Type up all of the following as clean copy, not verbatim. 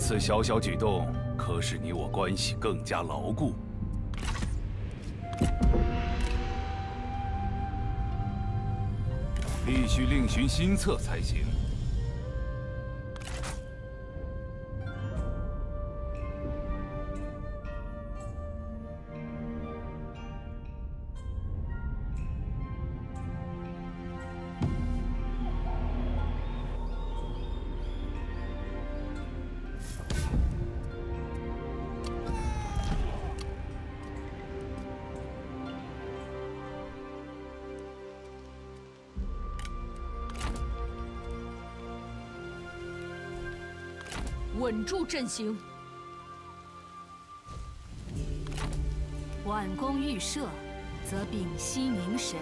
此小小举动，可使你我关系更加牢固。必须另寻新策才行。 稳住阵型。 挽弓欲射，则屏息凝神。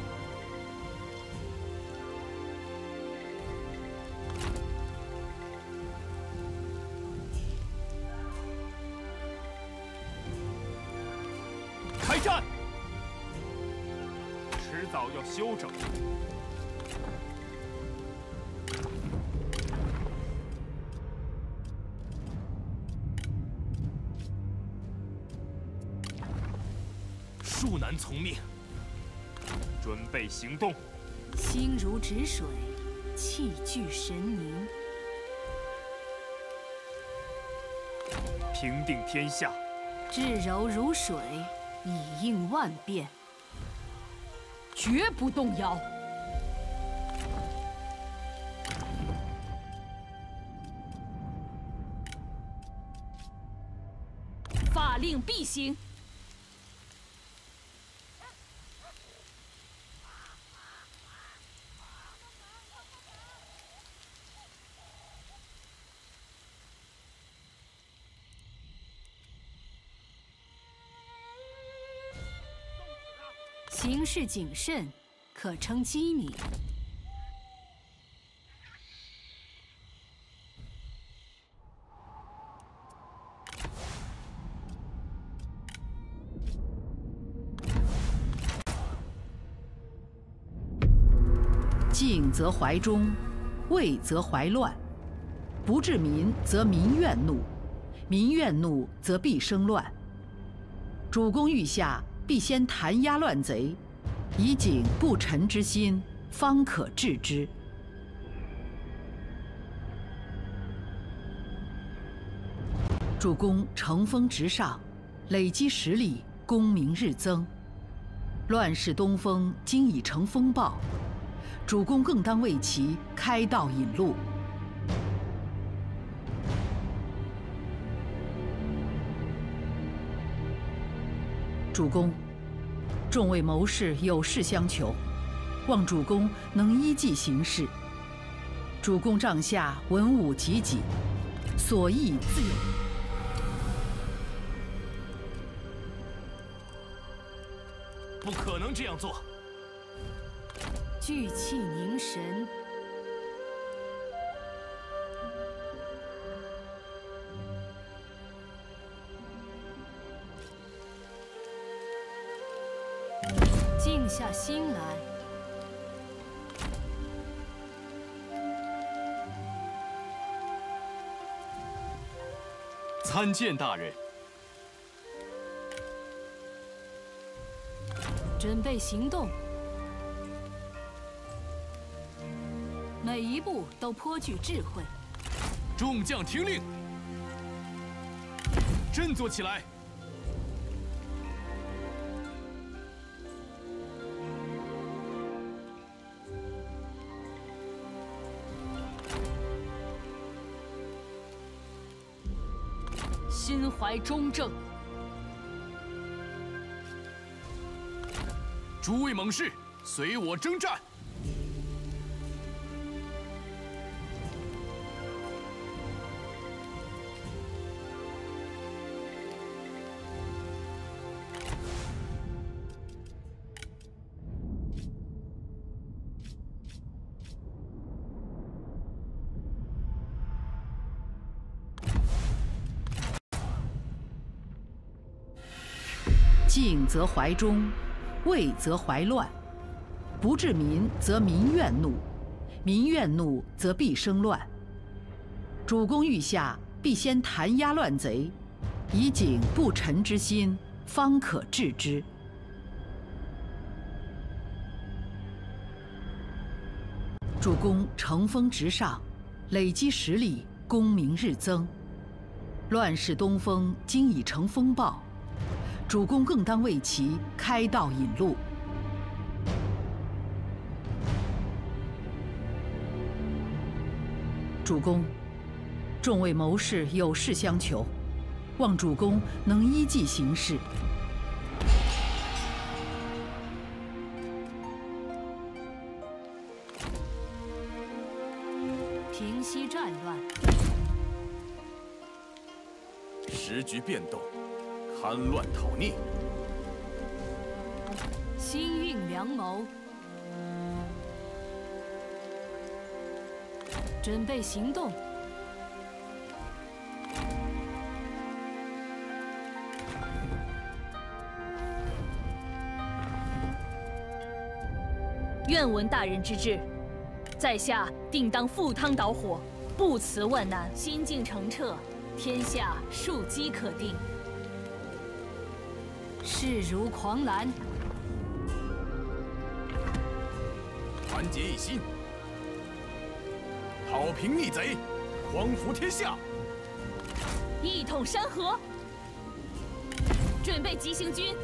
开战！迟早要休整。 恕难从命，准备行动。 心如止水，气聚神凝。 平定天下， 至柔如水，以应万变。 绝不动摇。法令必行。 行事谨慎，可称机敏。 静则怀忠，畏则怀乱。不治民，则民怨怒；民怨怒，则必生乱。主公御下。 必先弹压乱贼，以警不臣之心，方可治之。主公乘风直上，累积实力，功名日增。乱世东风今已成风暴，主公更当为其开道引路。 主公，众位谋士有事相求，望主公能依计行事。主公帐下文武济济，所议自有。 不可能这样做。 聚气凝神。 静下心来。 参见大人。 准备行动，每一步都颇具智慧。 众将听令，振作起来！ 心怀忠正， 诸位猛士，随我征战！ 静则怀忠，畏则怀乱。不治民，则民怨怒；民怨怒，则必生乱。主公御下， 必先弹压乱贼，以警不臣之心，方可治之。主公乘风直上，累积实力，功名日增。乱世东风今已成风暴，主公更当为其开道引路。主公，众位谋士有事相求，望主公能依计行事。 平息战乱， 时局变动，戡乱讨逆， 新运良谋，准备行动。 愿闻大人之志，在下定当赴汤蹈火，不辞万难。心境澄澈，天下庶几可定。 势如狂澜， 团结一心，讨平逆贼，匡扶天下。 一统山河，准备急行军。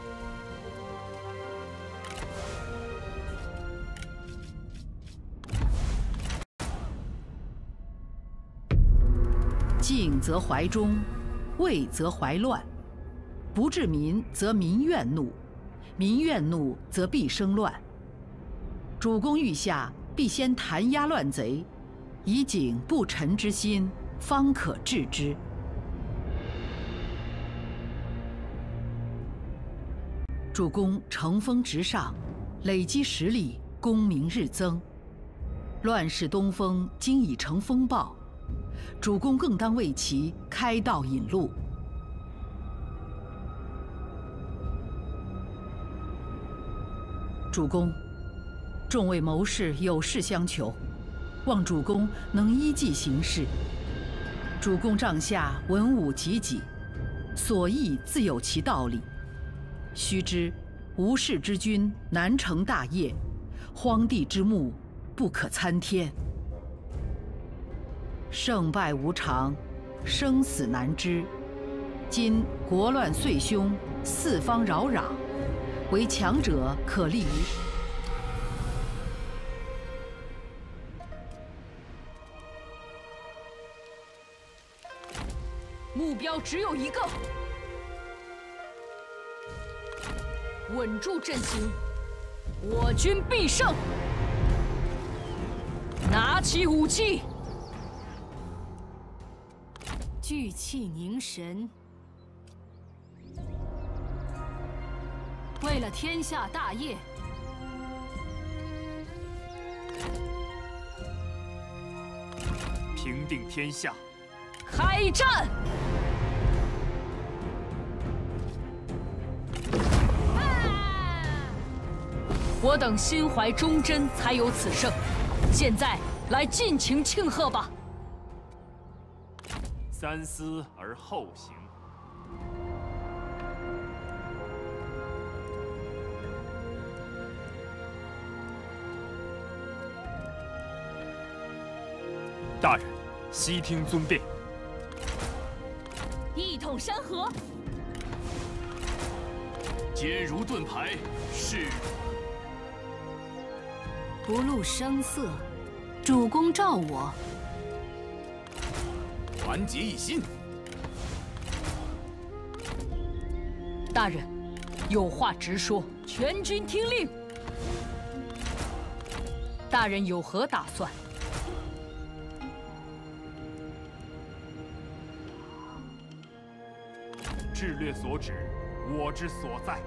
静则怀忠，畏则怀乱。不治民，则民怨怒；民怨怒，则必生乱。主公御下，必先弹压乱贼，以警不臣之心，方可治之。主公乘风直上，累积实力，功名日增。乱世东风今已成风暴，主公更当为其开道引路。主公，众位谋士有事相求，望主公能依计行事。主公帐下文武济济，所议自有其道理。须知无事之君难成大业，荒地之木不可参天。胜败无常，生死难知。今国乱岁凶，四方扰攘，唯强者可立于。 目标只有一个，稳住阵型，我军必胜。拿起武器， 聚气凝神，为了天下大业， 平定天下， 开战！我等心怀忠贞，才有此胜。现在来尽情庆贺吧！ 三思而后行。大人，悉听尊便。 一统山河， 坚如盾牌，是。 不露声色，主公召我。 团结一心。 大人，有话直说，全军听令。大人有何打算？ 智略所指，我之所在。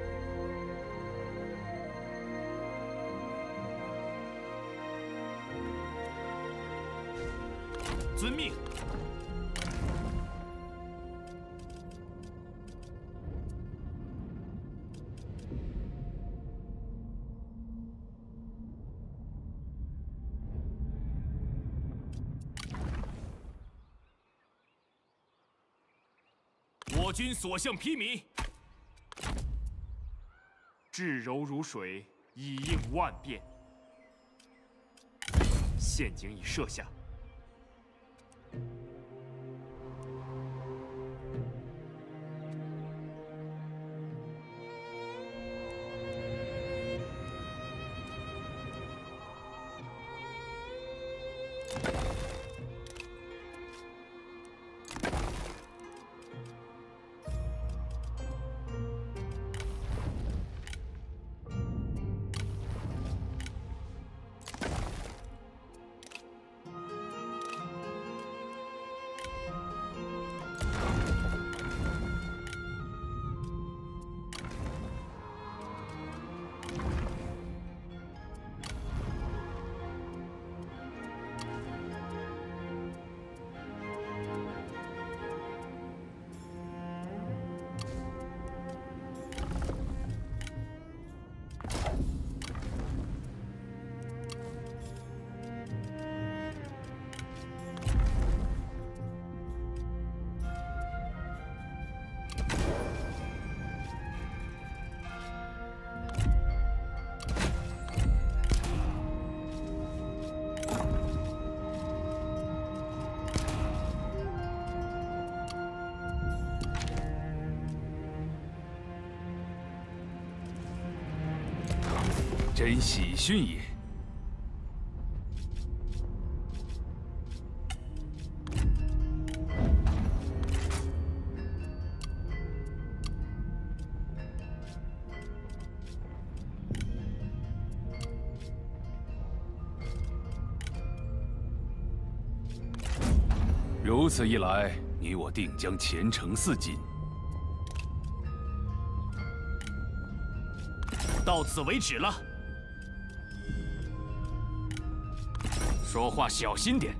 遵命。 我军所向披靡，至柔如水，以应万变。陷阱已设下。 真喜讯也！如此一来，你我定将前程似锦。 到此为止了。说话小心点。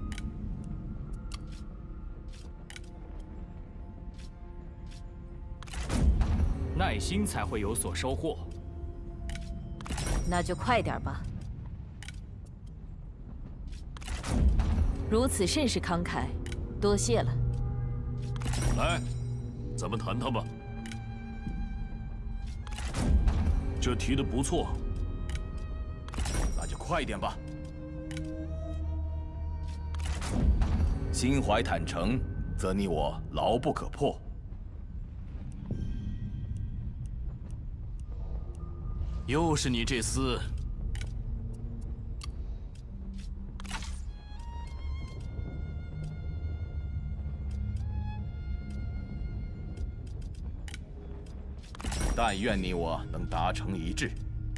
耐心才会有所收获。 那就快点吧。如此甚是慷慨，多谢了。 来，咱们谈谈吧。这提的不错， 那就快点吧。心怀坦诚，则你我牢不可破。 又是你这厮！ 但愿你我能达成一致。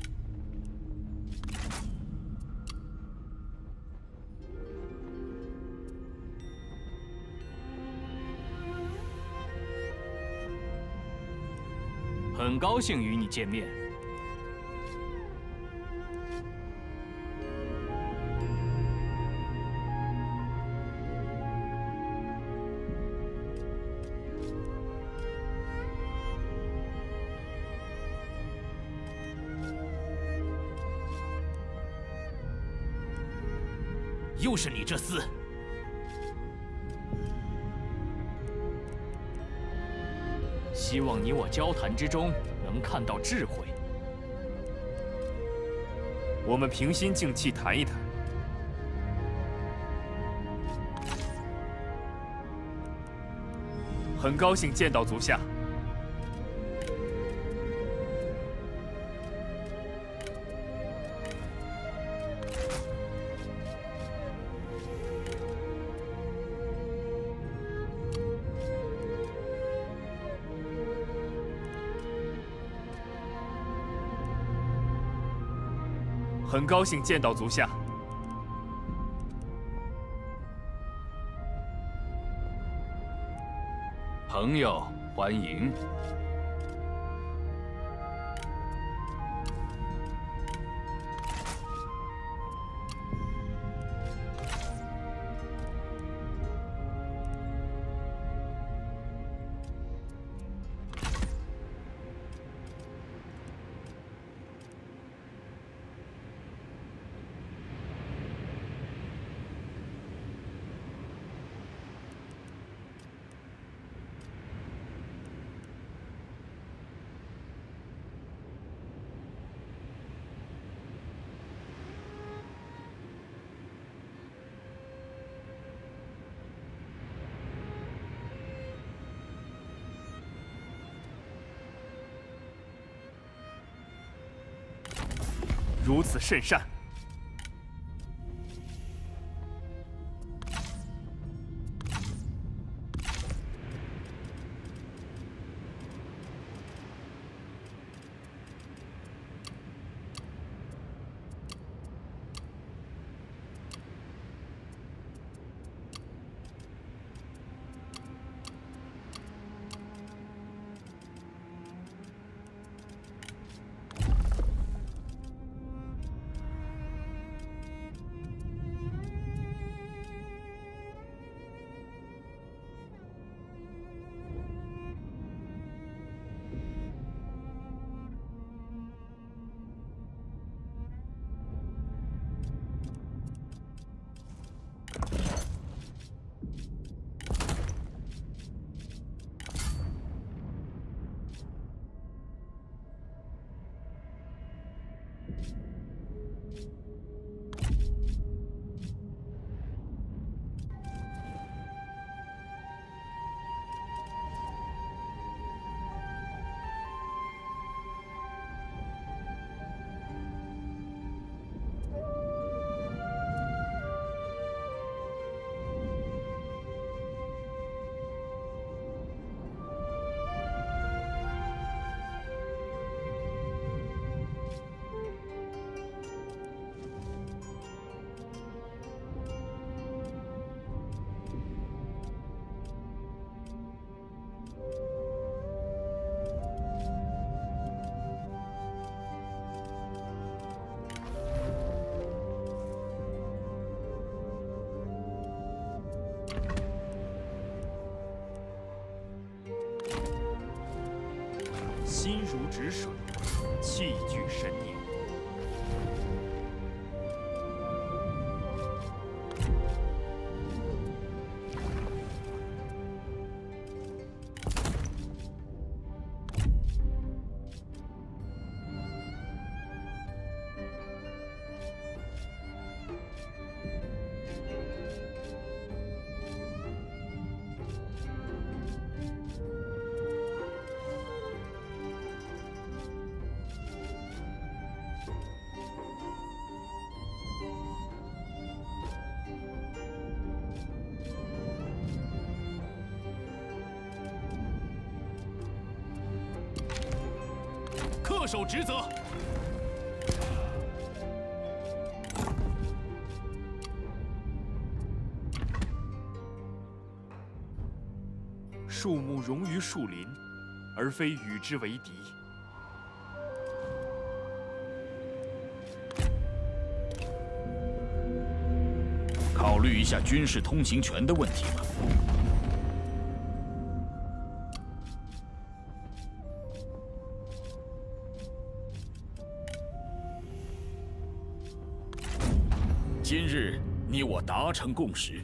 很高兴与你见面。又是你这厮！希望你我交谈之中能看到智慧。我们平心静气谈一谈。很高兴见到足下。很高兴见到足下。 朋友，欢迎。 如此甚善。心如止水，气聚神凝。 恪守职责。 树木荣于树林，而非与之为敌。 考虑一下军事通行权的问题吧。今日你我达成共识。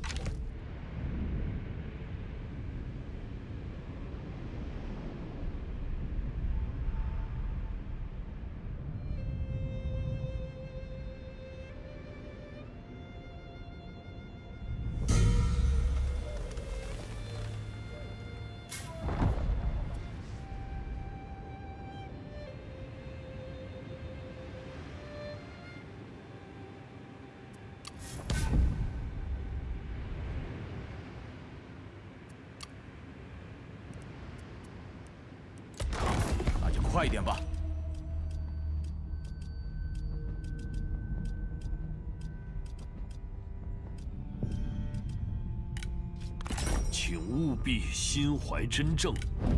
快一点吧。 请务必心怀真正。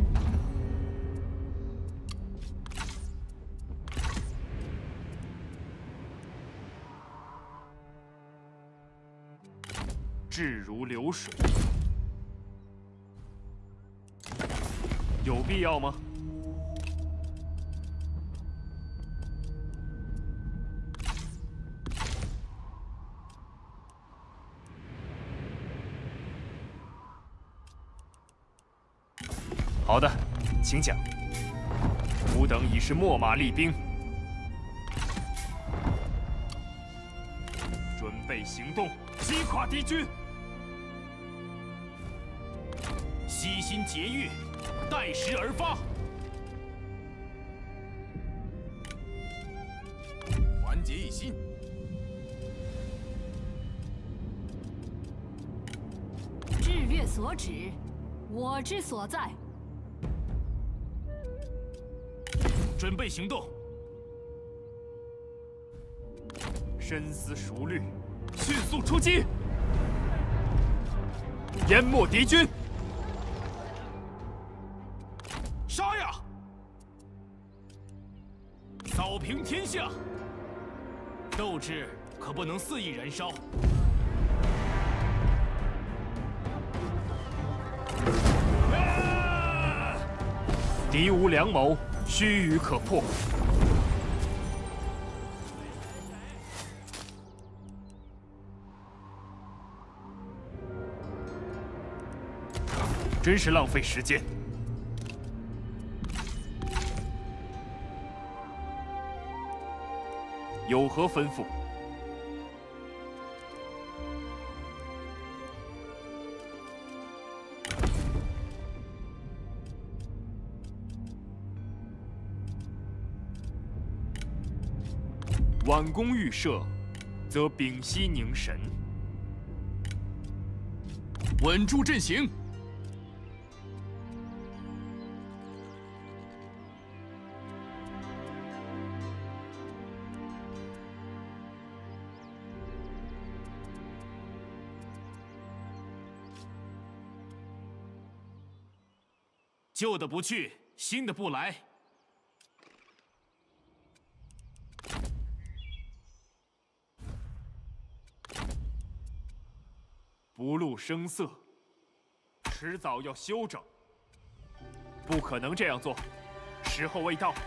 志如流水，有必要吗？好的，请讲。吾等已是秣马厉兵，准备行动，击垮敌军。 悉心节欲，待时而发。 所指，我之所在。 准备行动。深思熟虑，迅速出击，淹没敌军。杀呀！扫平天下。斗志可不能肆意燃烧。敌无良谋，须臾可破。真是浪费时间。有何吩咐？挽弓预射，则屏息凝神。 稳住阵型。 旧的不去，新的不来。不露声色，迟早要休整。不可能这样做，时候未到。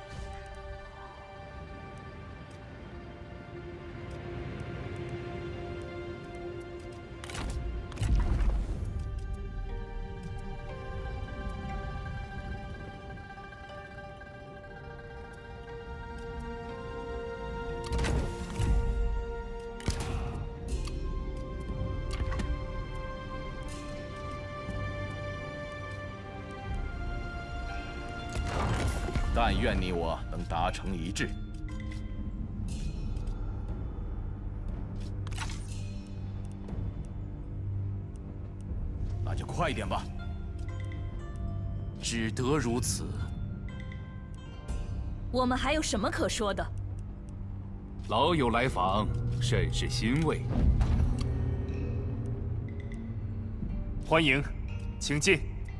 但愿你我能达成一致。那就快点吧。 只得如此。 我们还有什么可说的？ 老友来访，甚是欣慰。 欢迎，请进。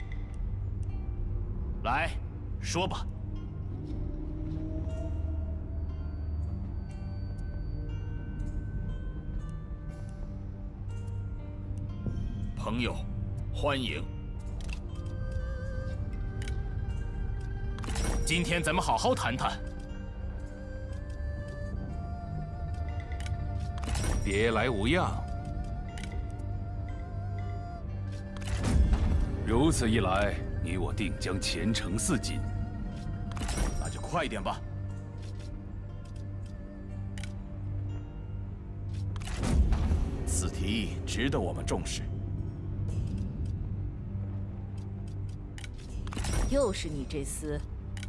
来，说吧。 朋友，欢迎。 今天咱们好好谈谈。 别来无恙。如此一来，你我定将前程似锦。 那就快点吧。此提议值得我们重视。 又是你这厮！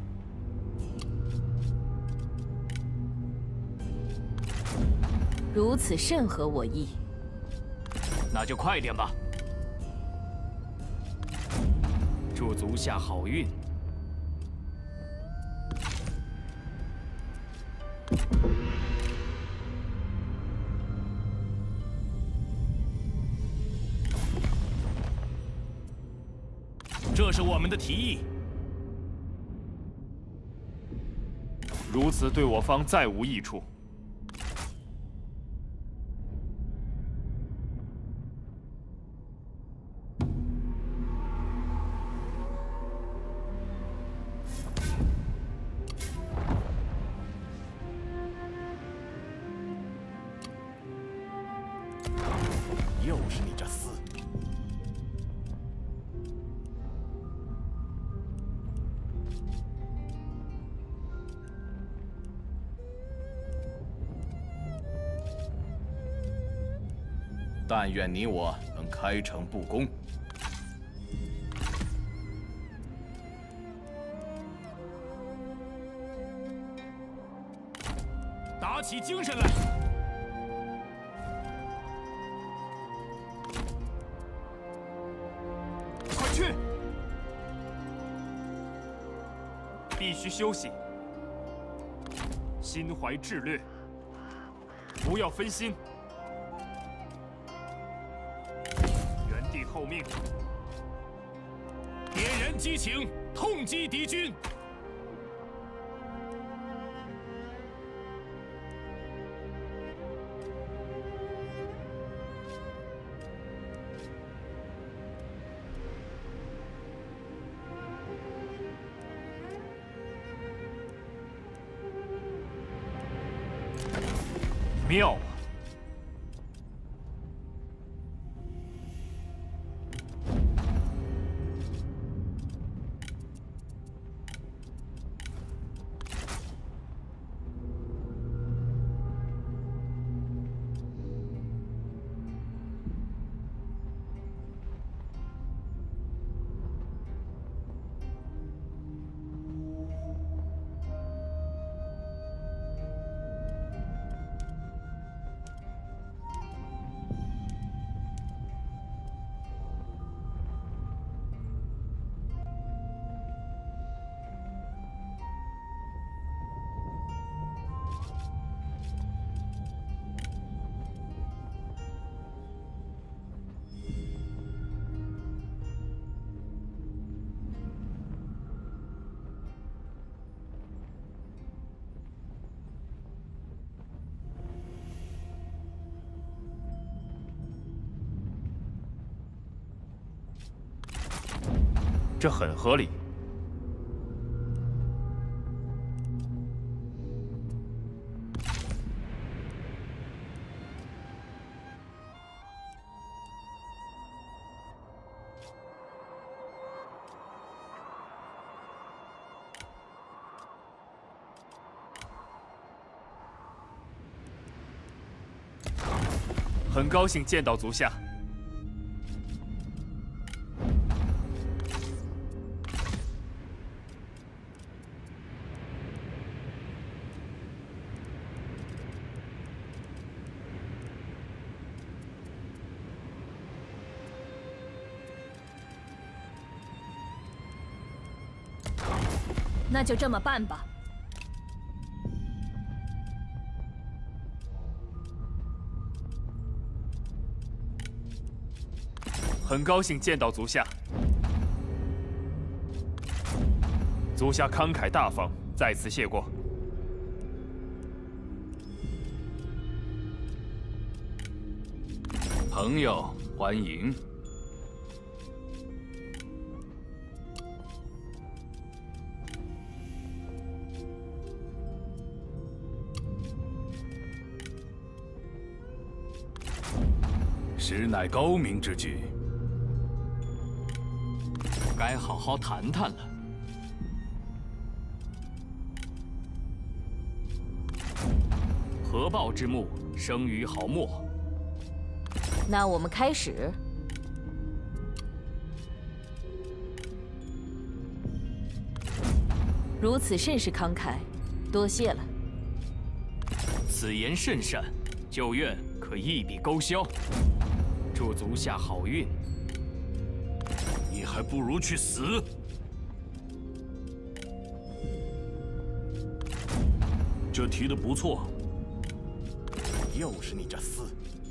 如此甚合我意。 那就快点吧。祝足下好运。这是我们的提议。如此对我方再无益处。 又是你这厮！但愿你我能开诚布公。 打起精神来！ 须休息，心怀志略，不要分心。原地候命，点燃激情，痛击敌军。妙啊！这很合理。很高兴见到足下。 那就这么办吧。 很高兴见到足下。足下慷慨大方，再次谢过。 朋友，欢迎。 实乃高明之举， 该好好谈谈了。合抱之木，生于毫末。 那我们开始。如此甚是慷慨，多谢了。 此言甚善，旧怨可一笔勾销。 祝足下好运。 你还不如去死！ 这提的不错。 又是你这厮！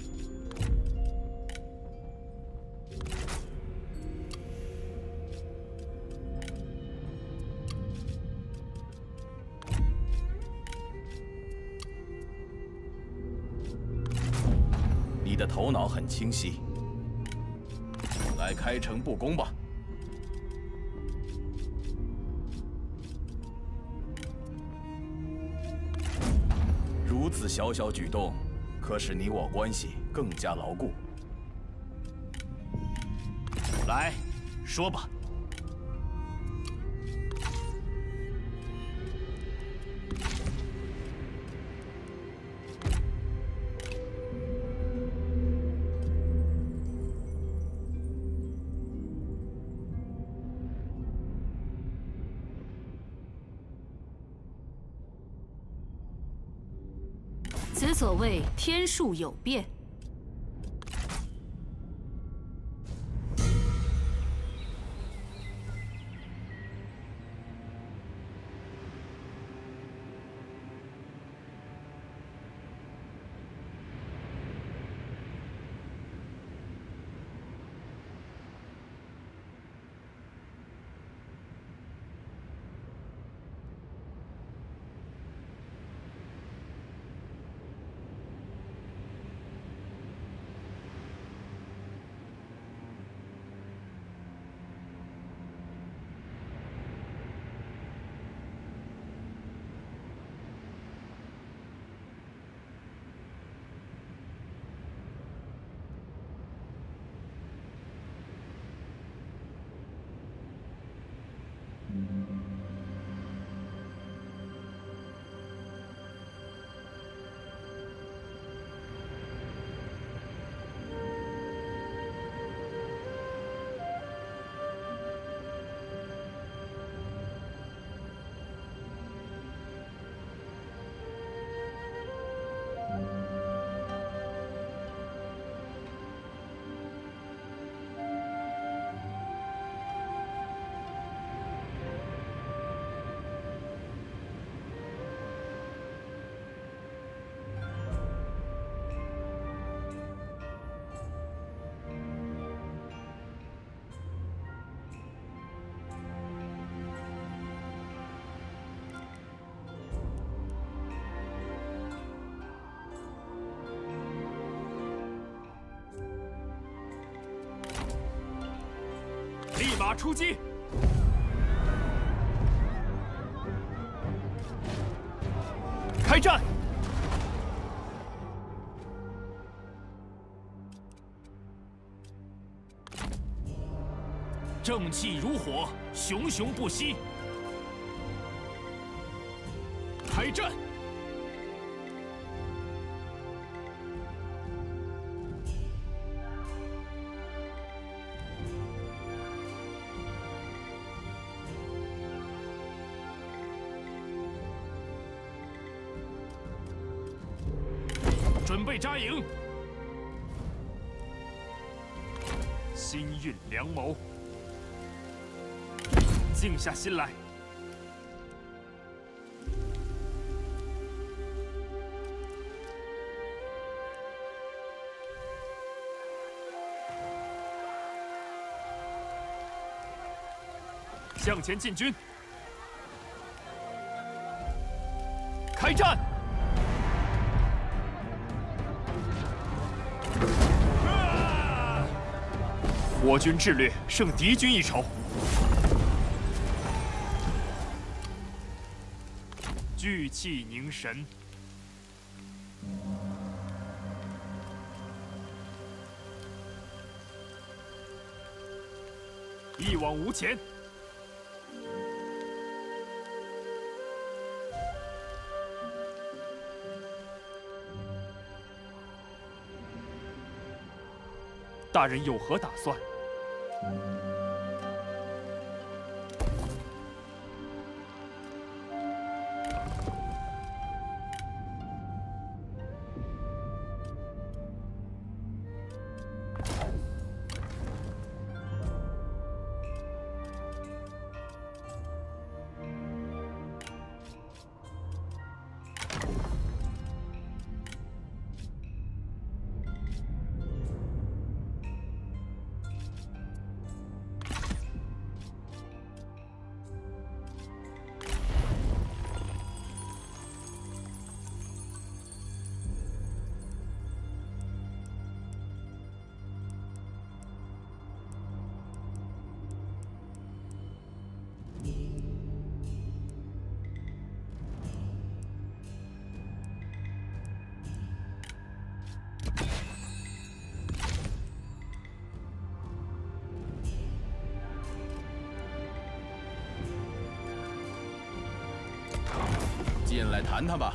你的头脑很清晰。 来开诚布公吧！如此小小举动，可使你我关系更加牢固。 来，说吧。 此所谓天数有变。 马出击！开战！ 正气如火，熊熊不息。开战！准备扎营。 心运良谋，静下心来。向前进军，开战！我军智略胜敌军一筹，聚气凝神，一往无前。大人有何打算？ 进来谈谈吧。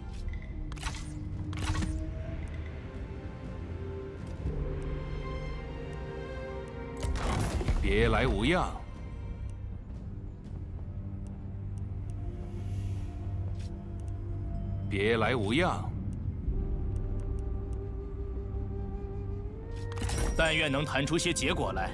别来无恙。别来无恙。 但愿能谈出些结果来。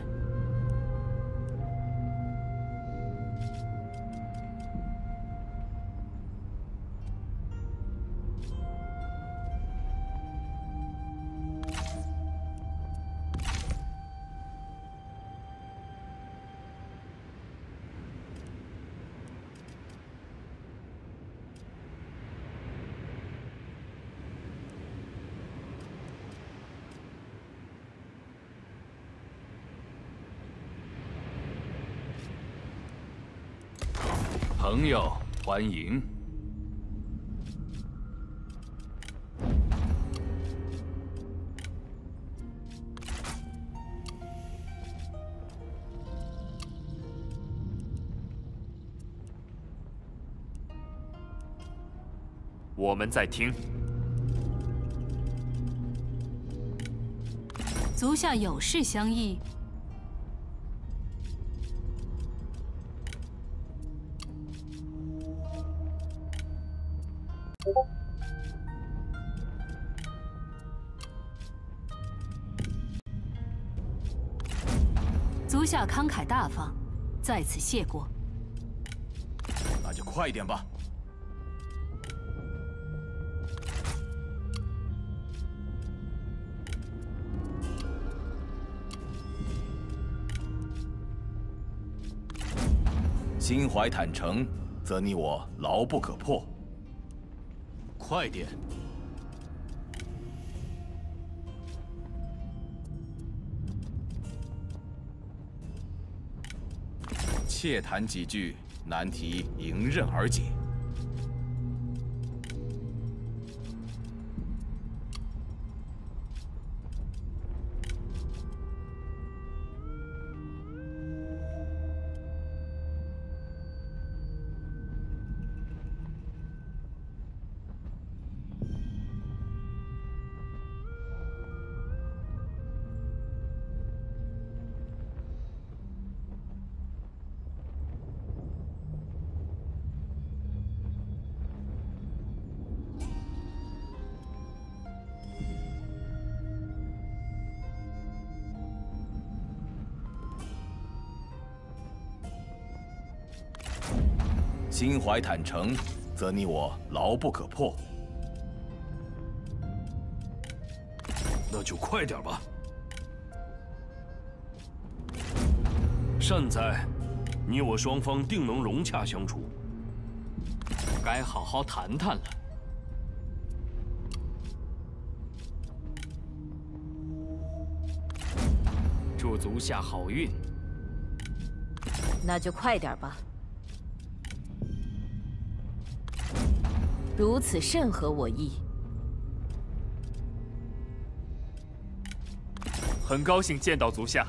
朋友，欢迎。 我们在听。 足下有事相议。足下慷慨大方，在此谢过。 那就快点吧。心怀坦诚，则你我牢不可破。 快点！ 切谈几句，难题迎刃而解。心怀坦诚，则你我牢不可破。 那就快点吧。善哉，你我双方定能融洽相处。 该好好谈谈了。祝足下好运。 那就快点吧。如此甚合我意。 很高兴见到足下。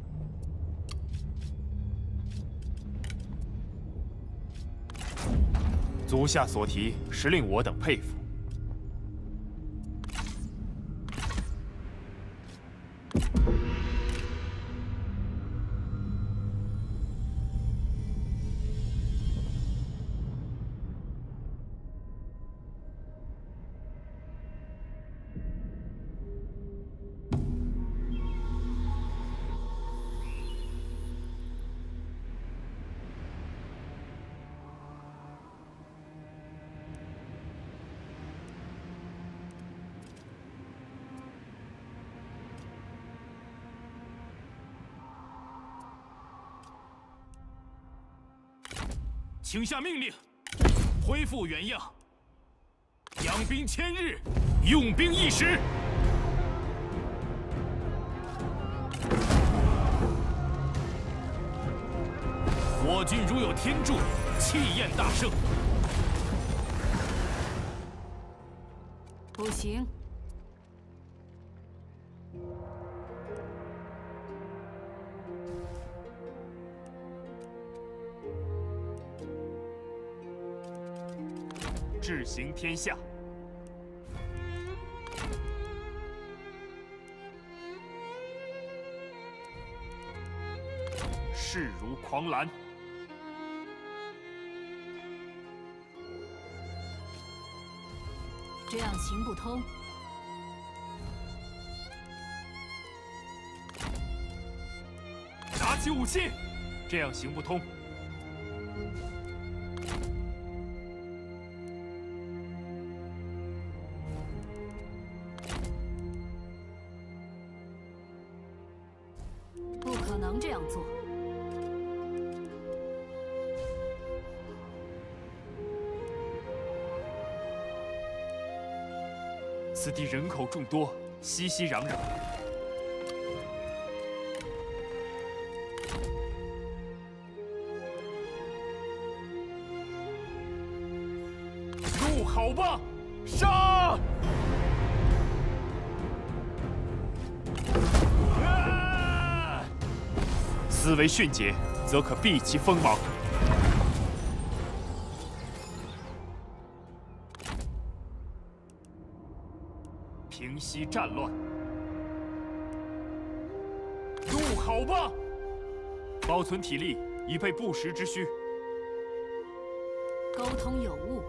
足下所提，实令我等佩服。 请下命令，恢复原样。养兵千日，用兵一时。我军如有天助，气焰大盛。 不行。 志行天下，势如狂澜。 这样行不通。 拿起武器，这样行不通。 不可能这样做。 此地人口众多，熙熙攘攘。入好吧，杀！思维迅捷，则可避其锋芒。平息战乱。入好吧！保存体力，以备不时之需。 沟通有误。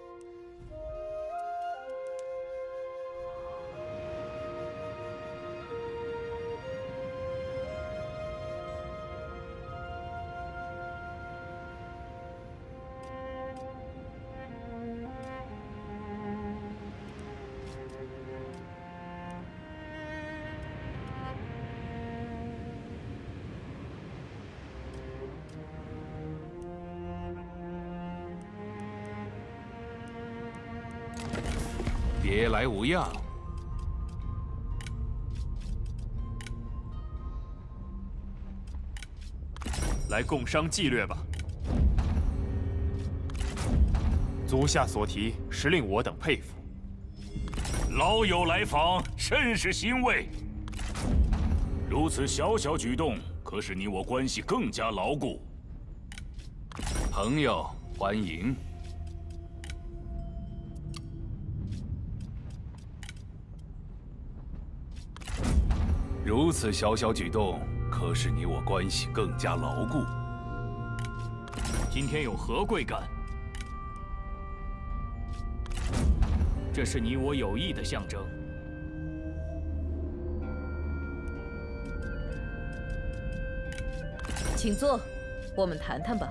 别来无恙。 来共商计略吧。足下所提，实令我等佩服。 老友来访，甚是欣慰。如此小小举动，可使你我关系更加牢固。 朋友，欢迎。 如此小小举动，可使你我关系更加牢固。 今天有何贵干？这是你我友谊的象征。 请坐，我们谈谈吧。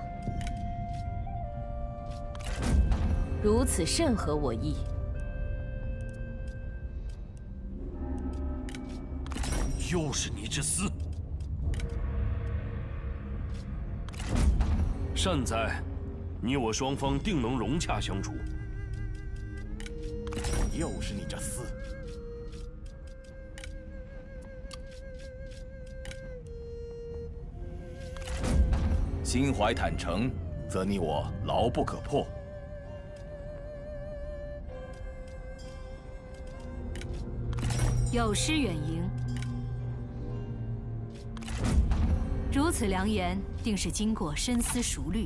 如此甚合我意。 又是你之私！ 善哉，你我双方定能融洽相处。 又是你这厮！心怀坦诚，则你我牢不可破。 有失远迎，如此良言，定是经过深思熟虑。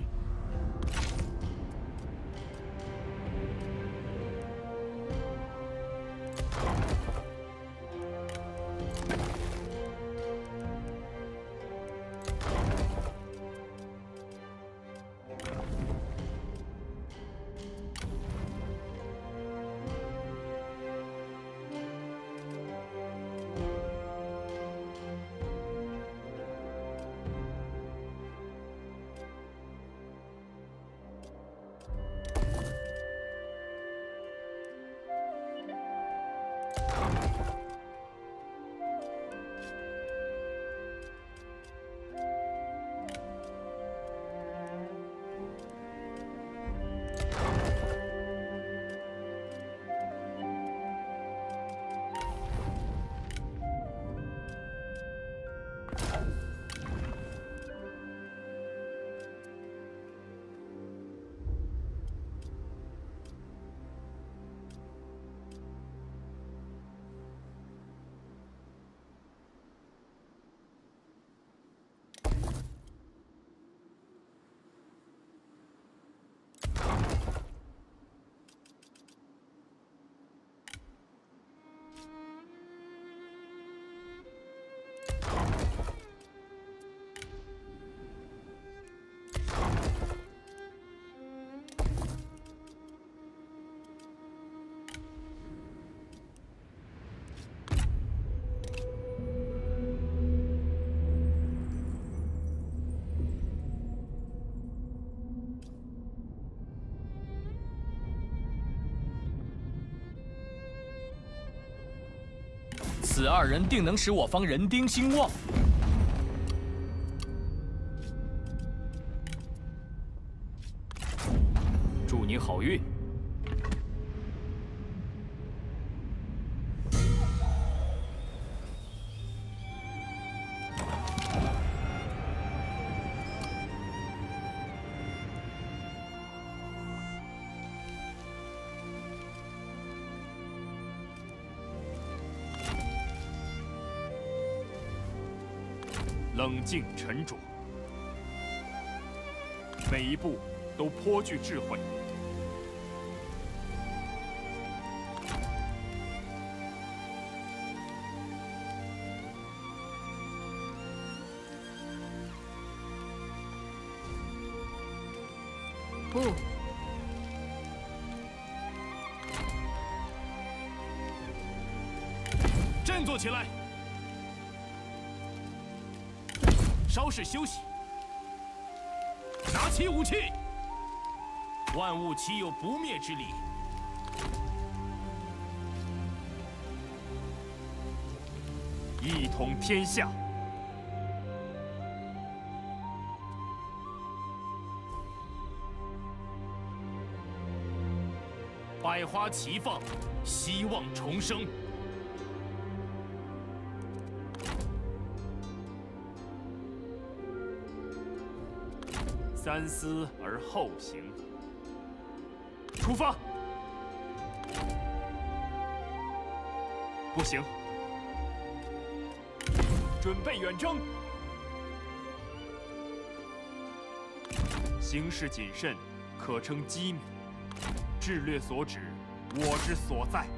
此二人定能使我方人丁兴旺。祝你好运。 冷静沉着，每一步都颇具智慧。 不， 振作起来！稍事休息，拿起武器。万物岂有不灭之理？ 一统天下。 百花齐放，希望重生。 三思而后行。出发！不行，准备远征。行事谨慎，可称机敏；智略所指，我之所在。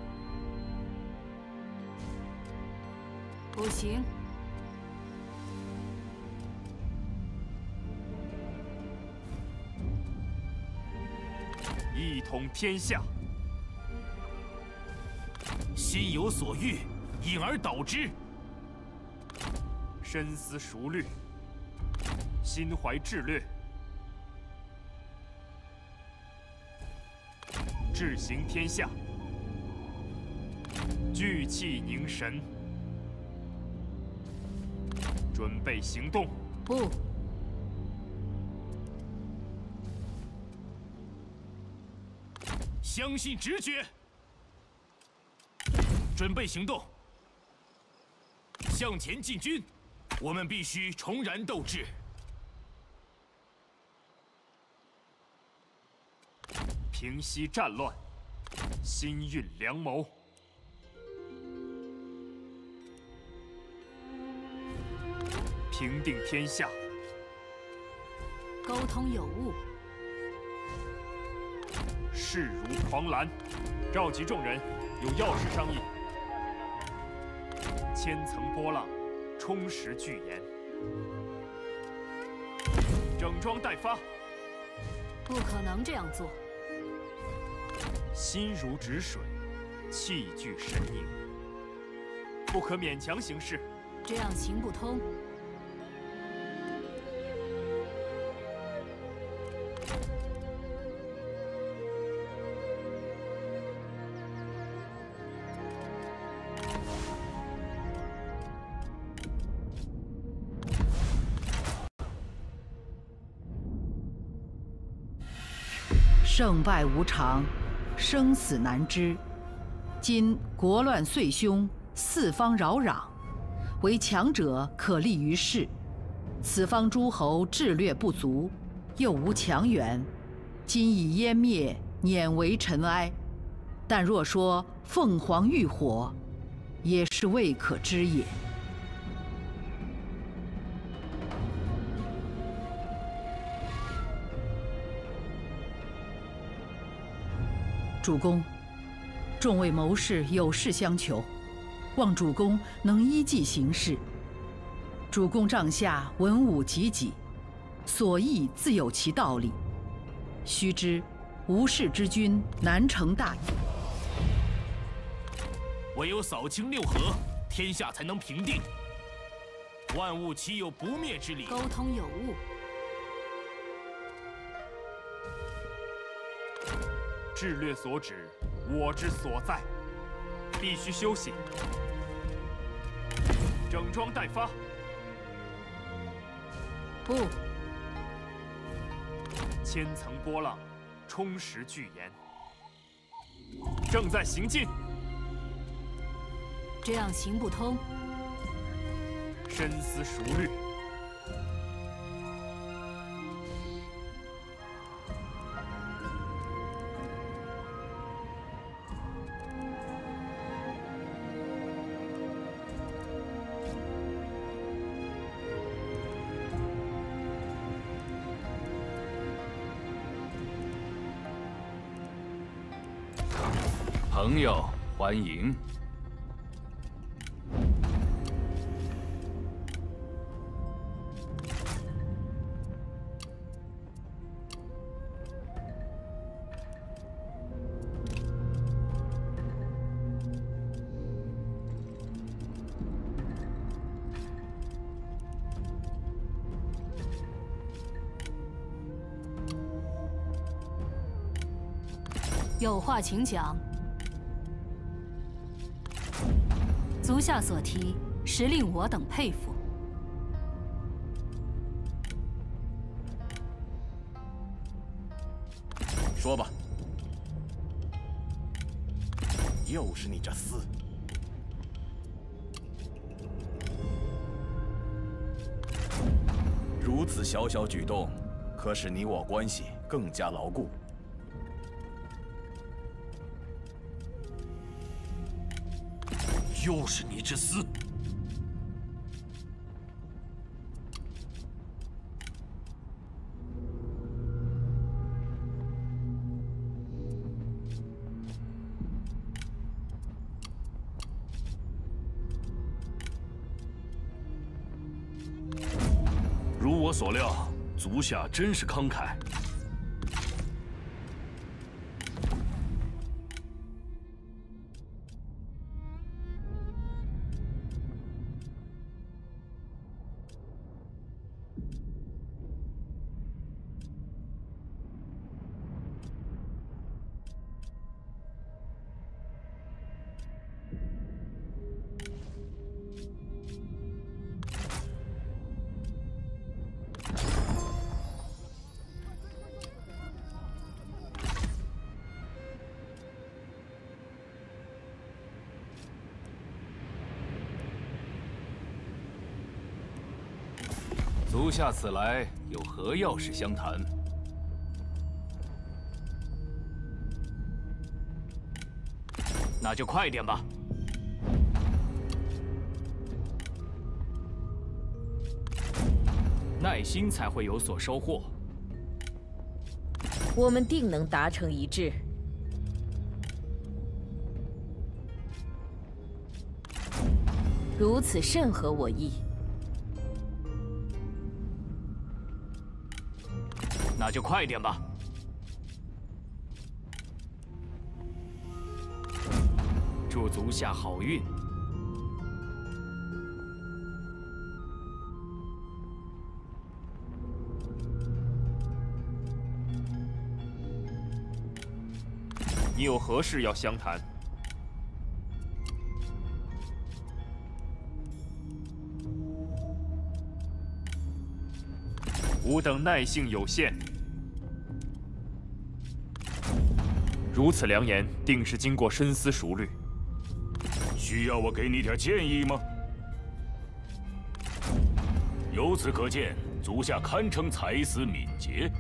不行。 一统天下， 心有所欲，因而导之。 深思熟虑，心怀智略，志行天下，聚气凝神，准备行动。 不。 相信直觉，准备行动，向前进军。我们必须重燃斗志， 平息战乱，新运良谋。平定天下， 沟通有误。 势如狂澜，召集众人，有要事商议。千层波浪，充实巨岩。整装待发。 不可能这样做。 心如止水，气聚神凝，不可勉强行事。 这样行不通。 胜败无常，生死难知。今国乱岁凶，四方扰攘，唯强者可立于世。此方诸侯智略不足，又无强援，今已湮灭，碾为尘埃。但若说凤凰浴火，也是未可知也。主公，众位谋士有事相求，望主公能依计行事。主公帐下文武济济，所议自有其道理。须知，无事之君难成大业。 唯有扫清六合，天下才能平定。万物岂有不灭之理？ 沟通有误。 智略所指，我之所在。必须休息，整装待发。 不。 千层波浪，充实巨岩。正在行进。 这样行不通。 深思熟虑。 朋友，欢迎。 有话请讲。足下所提，实令我等佩服。 说吧。又是你这厮！如此小小举动， 可使你我关系更加牢固。 又是你之私！如我所料，足下真是慷慨。 足下此来有何要事相谈？那就快点吧。耐心才会有所收获。 我们定能达成一致。如此甚合我意。 那就快点吧。祝足下好运。 你有何事要相谈？吾等耐性有限，如此良言，定是经过深思熟虑。 需要我给你点建议吗？由此可见，足下堪称才思敏捷。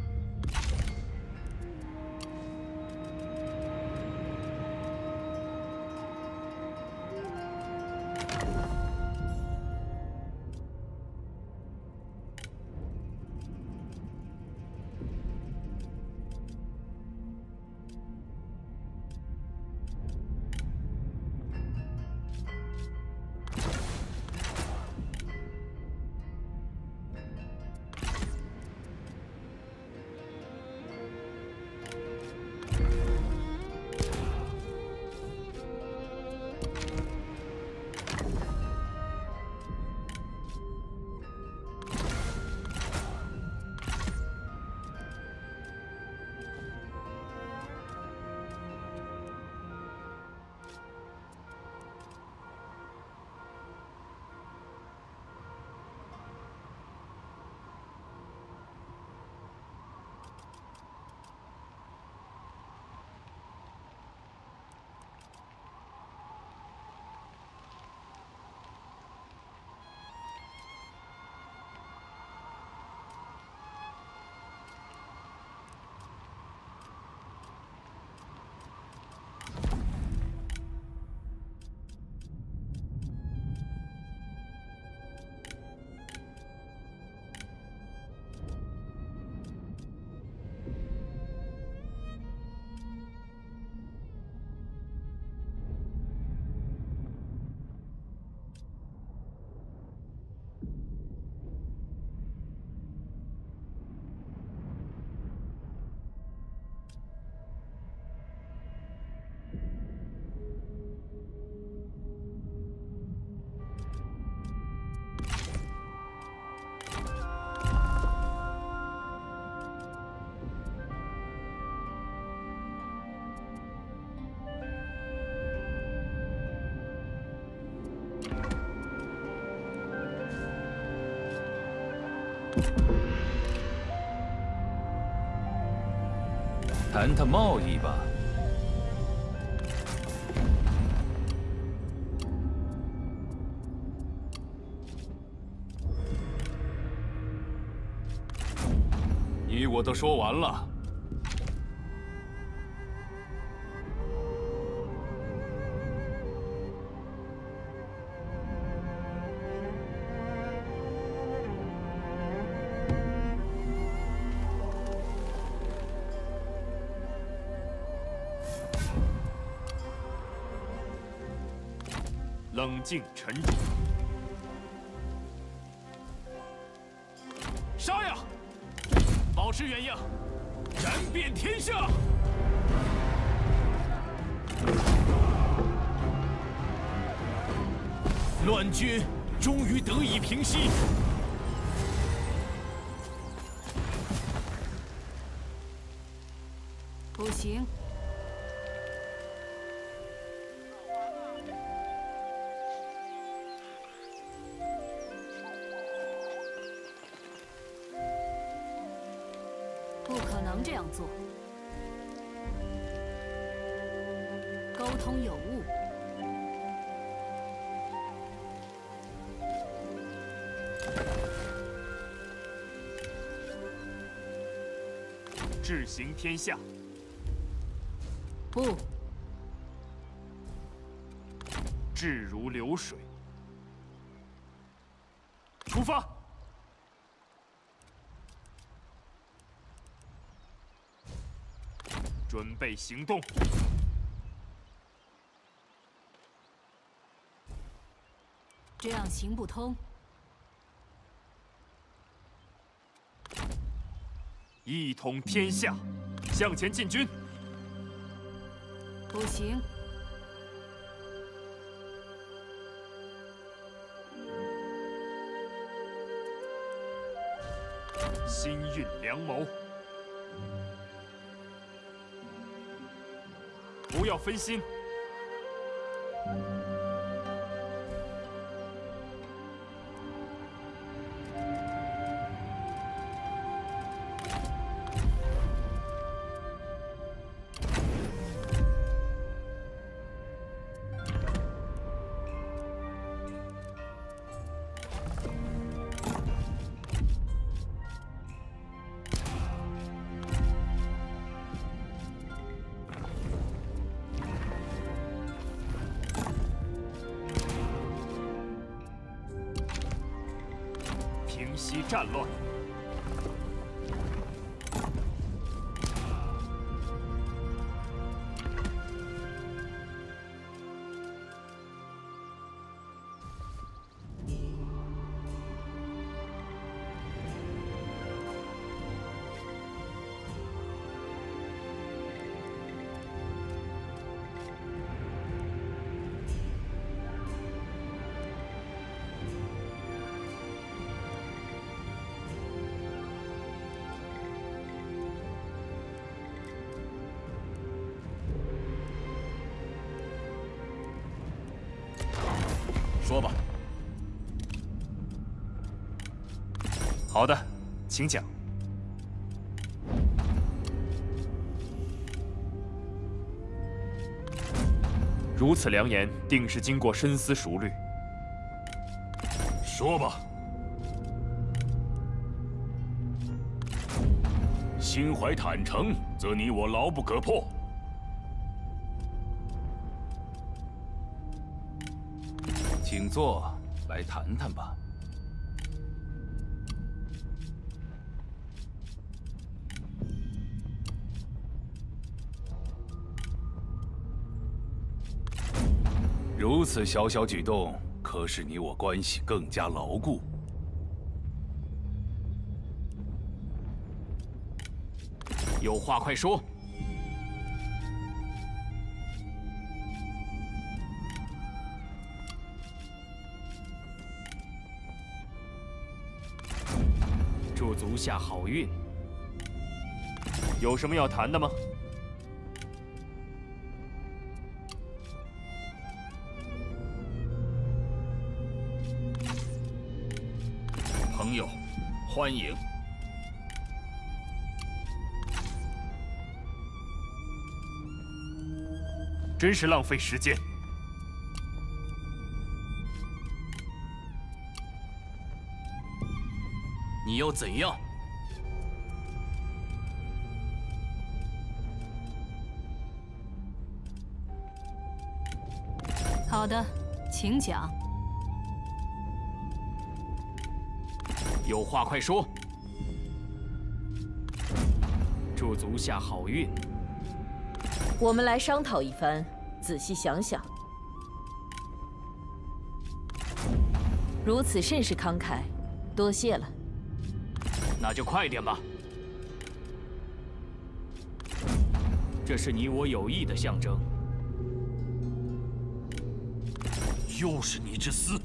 谈谈贸易吧。 你我都说完了。 冷静沉着，杀呀！保持原样，斩遍天下！乱军终于得以平息。 不行。 不可能这样做，沟通有误。 志行天下。 不， 志如流水。出发。 准备行动！ 这样行不通。 一统天下，向前进军！ 不行。 心运良谋。 不要分心。平息战乱。 说吧。 好的，请讲。如此良言，定是经过深思熟虑。 说吧。心怀坦诚，则你我牢不可破。 请坐，来谈谈吧。如此小小举动，可使你我关系更加牢固。 有话快说。 祝足下好运。 有什么要谈的吗？ 朋友，欢迎。 真是浪费时间。 你又怎样？ 好的，请讲。 有话快说。祝足下好运。 我们来商讨一番，仔细想想。如此甚是慷慨，多谢了。 那就快点吧。这是你我友谊的象征。 又是你之私！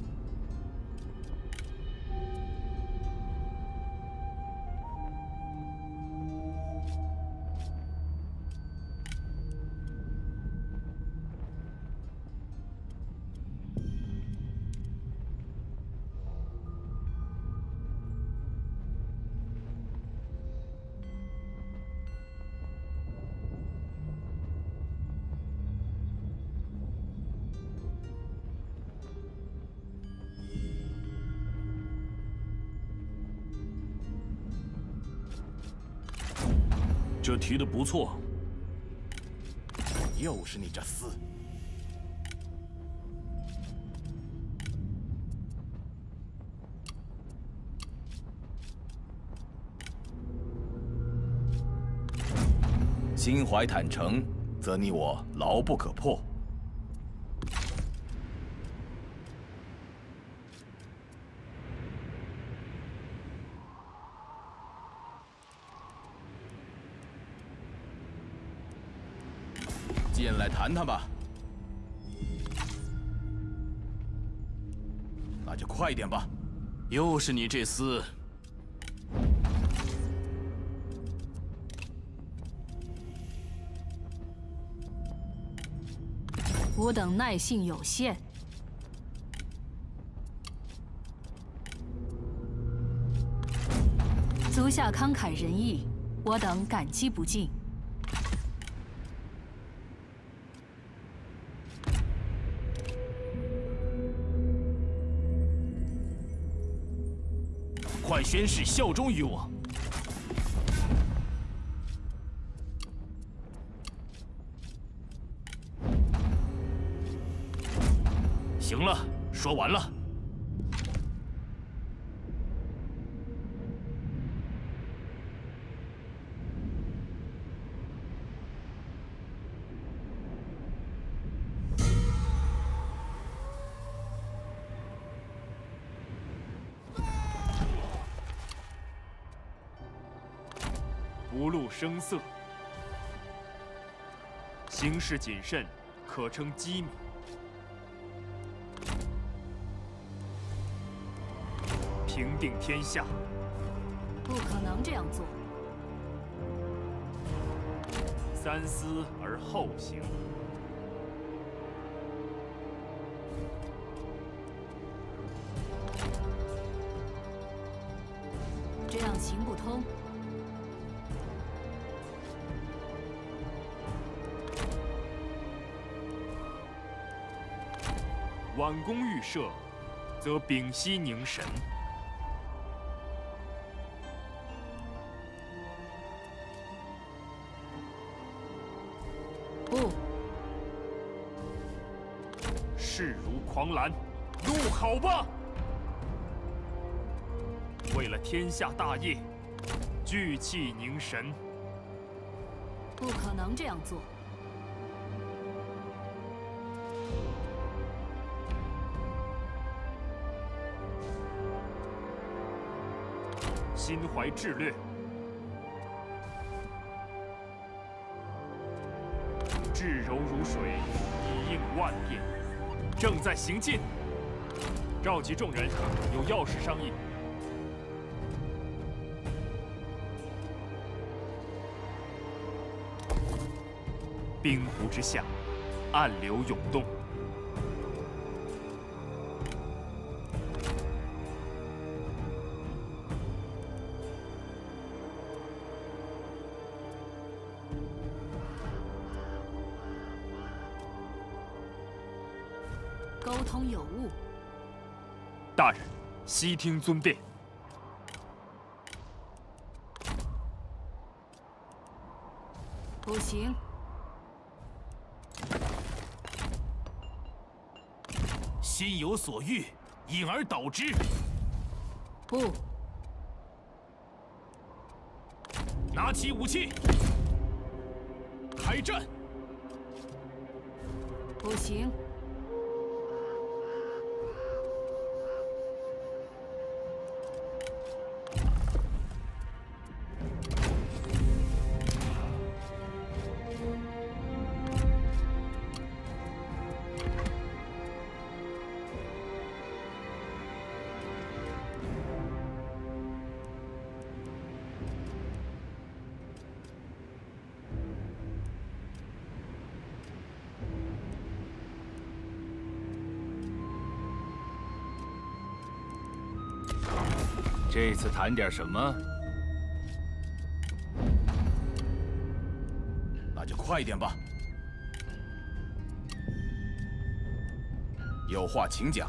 这提的不错。 又是你这厮！心怀坦诚，则你我牢不可破。进来谈谈吧。那就快点吧。 又是你这厮！ 我等耐性有限。足下慷慨仁义，我等感激不尽。 快宣誓效忠于我！行了，说完了。 不露声色，行事谨慎，可称机敏。平定天下， 不可能这样做。 三思而后行。 这样行不通。 挽弓欲射，则屏息凝神。 不， 势如狂澜，怒吼吧！为了天下大业，聚气凝神。 不可能这样做。 心怀志略，质柔如水，以应万变。正在行进，召集众人，有要事商议。冰湖之下，暗流涌动。 沟通有误。 大人，悉听尊便。 不行。 心有所欲，因而导之。 不， 拿起武器，开战。 不行。 这次谈点什么？ 那就快一点吧。有话请讲。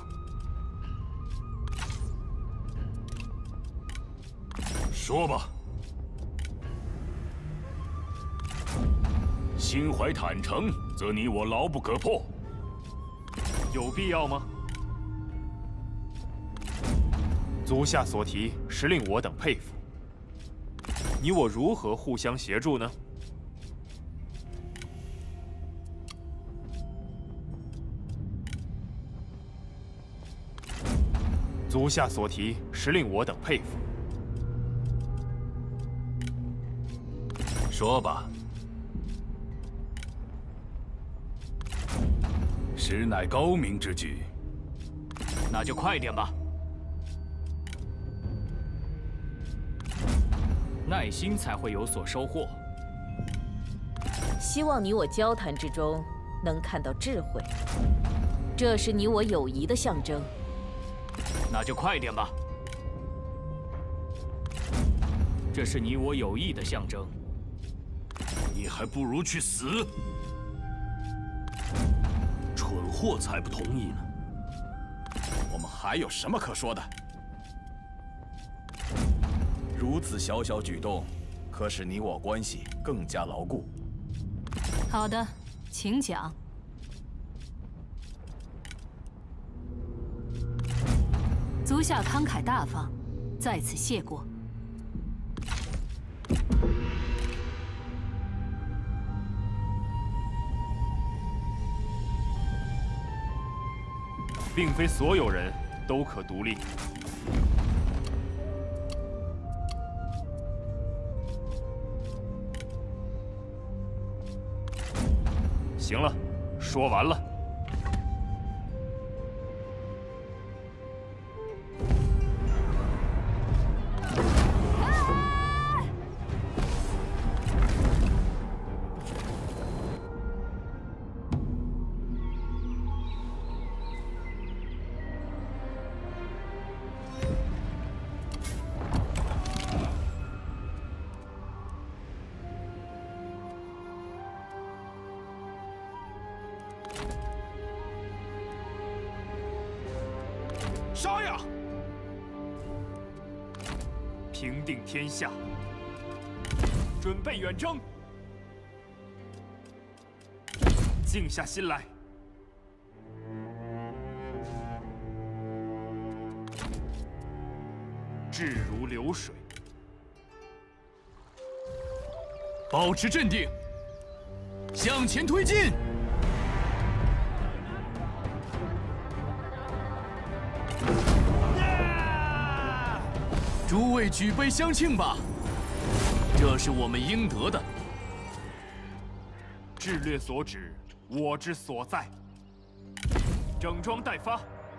说吧。心怀坦诚，则你我牢不可破。 有必要吗？足下所提，实令我等佩服。你我如何互相协助呢？足下所提，实令我等佩服。 说吧。实乃高明之举。 那就快点吧。耐心才会有所收获。 希望你我交谈之中能看到智慧，这是你我友谊的象征。 那就快点吧。这是你我友谊的象征。 你还不如去死！蠢货才不同意呢。 我们还有什么可说的？如此小小举动，可使你我关系更加牢固。 好的，请讲。足下慷慨大方，在此谢过。 并非所有人都可独立。行了，说完了。 杀呀！ 平定天下，准备远征。静下心来。志如流水。 保持镇定，向前推进。诸位举杯相庆吧，这是我们应得的。 志略所指，我之所在。整装待发，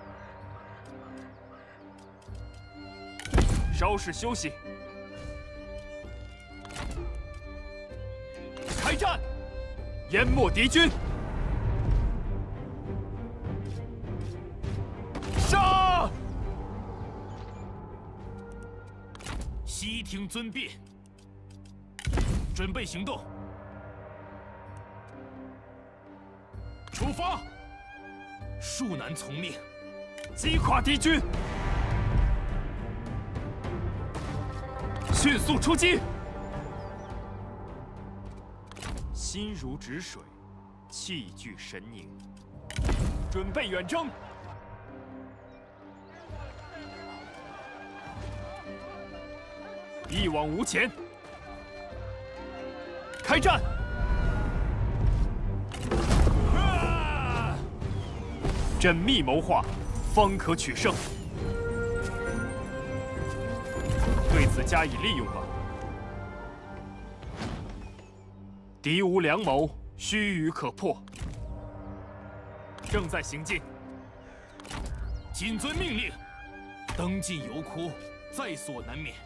稍事休息，开战，淹没敌军。杀！ 悉听尊便，准备行动，出发！恕难从命， 击垮敌军， 迅速出击。 心如止水，气聚神凝。准备远征， 一往无前。开战！缜密谋划，方可取胜。对此加以利用吧。敌无良谋，须臾可破。正在行进。 谨遵命令，登进油窟，在所难免。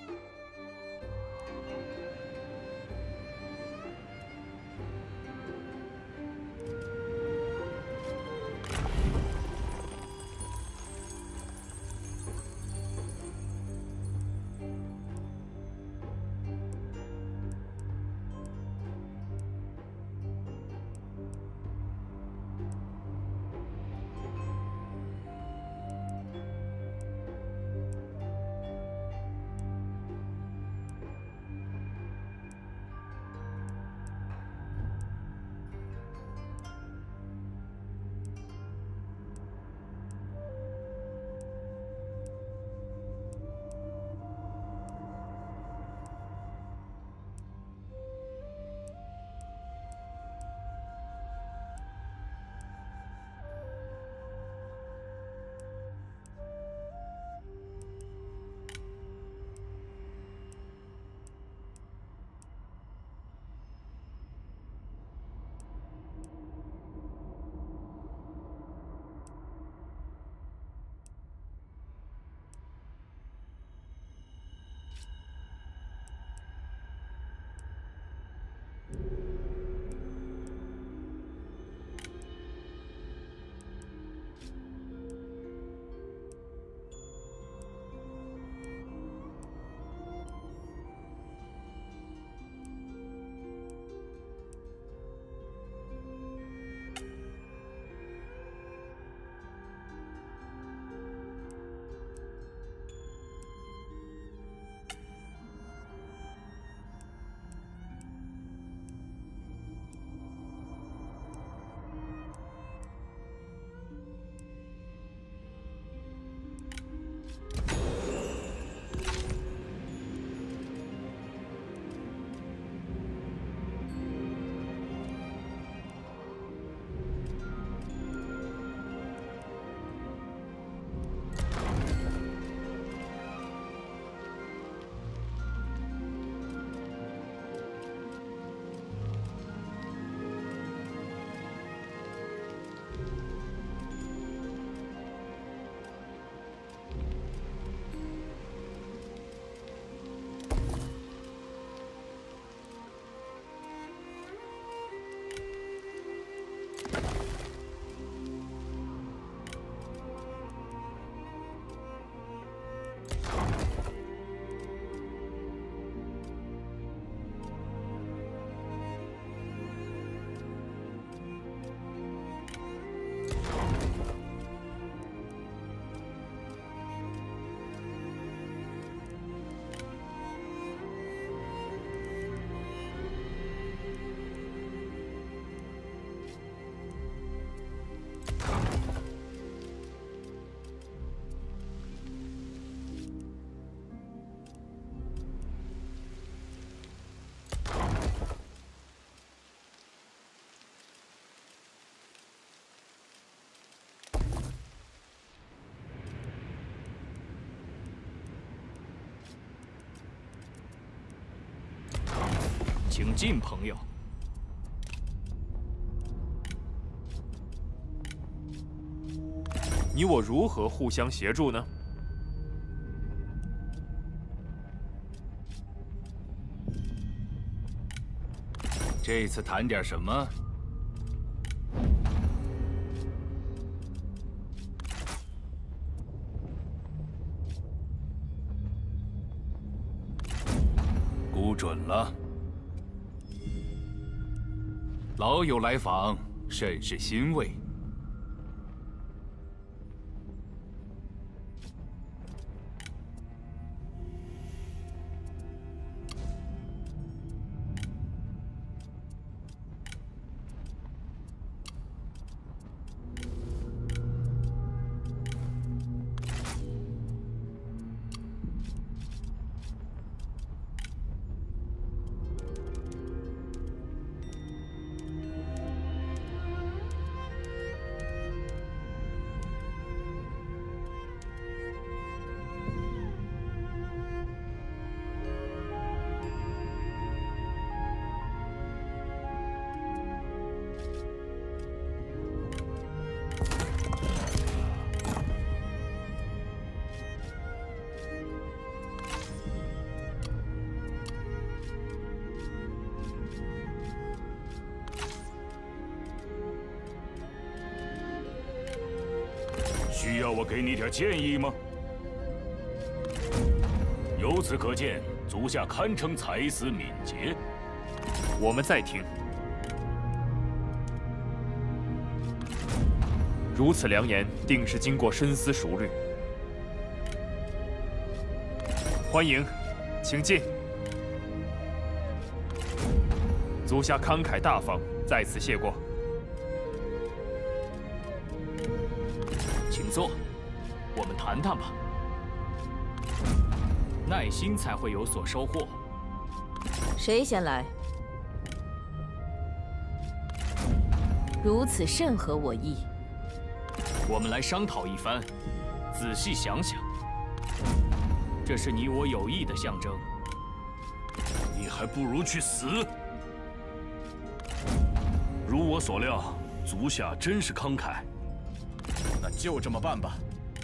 请进，朋友。 你我如何互相协助呢？ 这次谈点什么？ 估准了。 老友来访，甚是欣慰。 需要我给你点建议吗？由此可见，足下堪称才思敏捷。 我们再听。如此良言，定是经过深思熟虑。欢迎，请进。足下慷慨大方，在此谢过。 请坐，我们谈谈吧。耐心才会有所收获。 谁先来？如此甚合我意。 我们来商讨一番，仔细想想，这是你我友谊的象征。 你还不如去死！如我所料，足下真是慷慨。 那就这么办吧。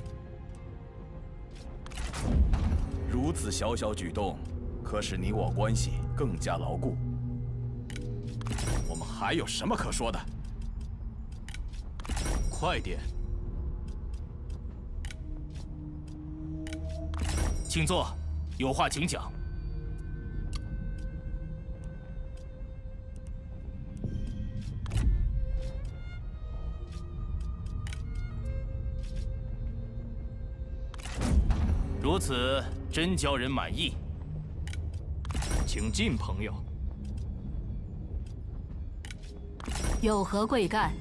如此小小举动，可使你我关系更加牢固。我们还有什么可说的？ 快点！ 请坐，有话请讲。如此真叫人满意。 请进，朋友。 有何贵干？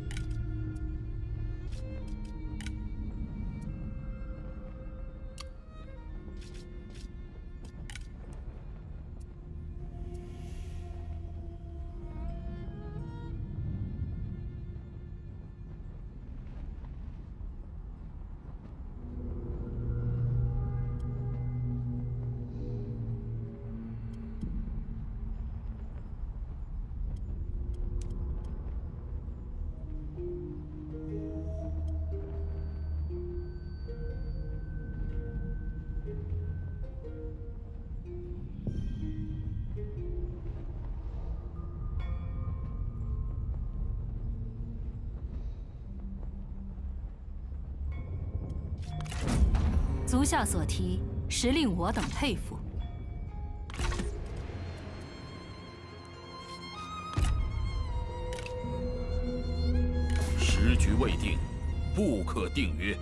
足下所提，实令我等佩服。 时局未定，不可定约。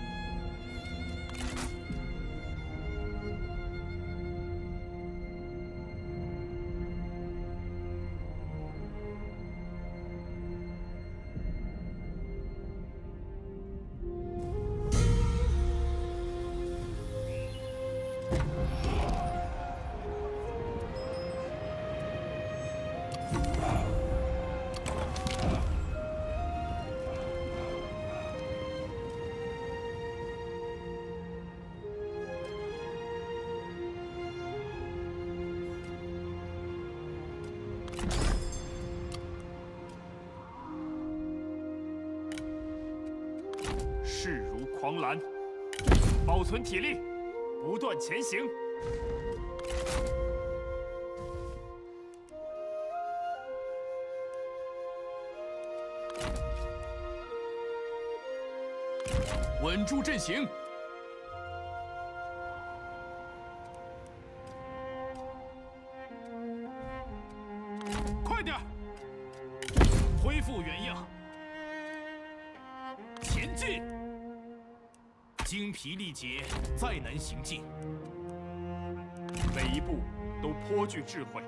势如狂澜，保存体力，不断前行。 稳住阵型。 快点，恢复原样，前进。精疲力竭，再难行进。 每一步都颇具智慧。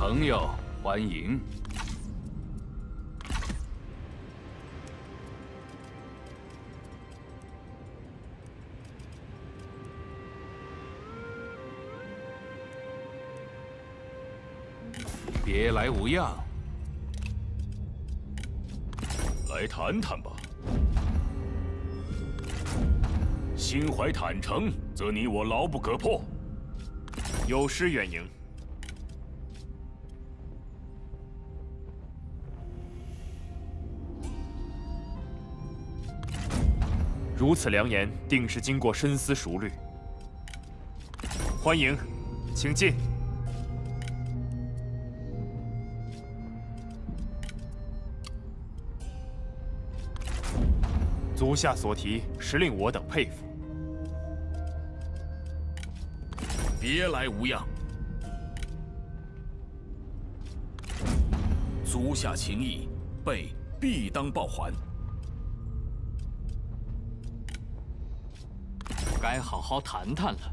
朋友，欢迎。别来无恙， 来谈谈吧。心怀坦诚，则你我牢不可破。 有失远迎。如此良言，定是经过深思熟虑。欢迎，请进。足下所提，实令我等佩服。 别来无恙。足下情谊，备必当报还。 该好好谈谈了。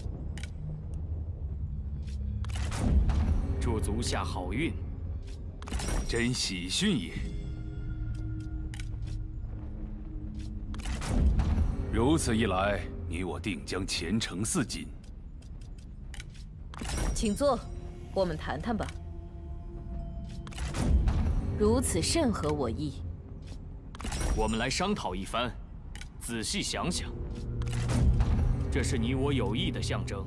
祝足下好运，真喜讯也。如此一来，你我定将前程似锦。 请坐，我们谈谈吧。如此甚合我意。 我们来商讨一番，仔细想想。这是你我友谊的象征。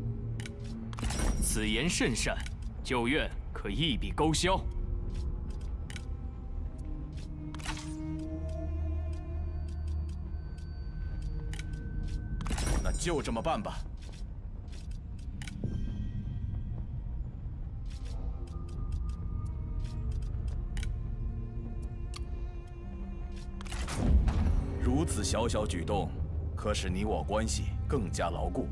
此言甚善，旧怨可一笔勾销。 那就这么办吧。如此小小举动，可使你我关系更加牢固。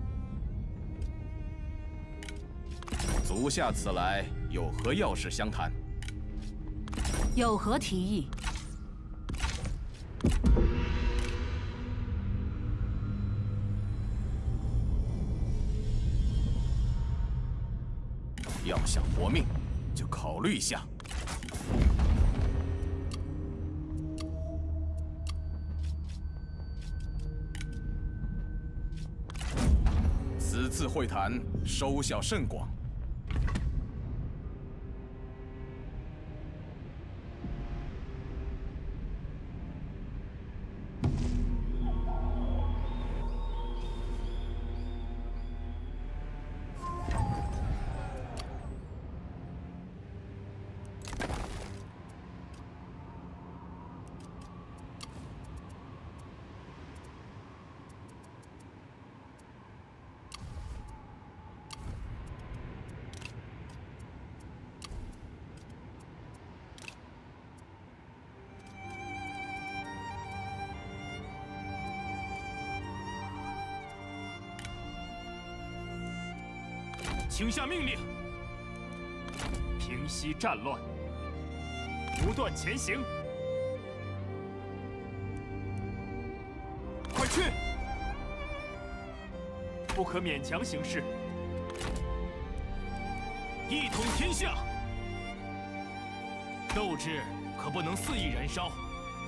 足下此来有何要事相谈？ 有何提议？ 要想活命，就考虑一下。此次会谈收效甚广。 请下命令， 平息战乱，不断前行。快去！不可勉强行事。 一统天下，斗志可不能肆意燃烧。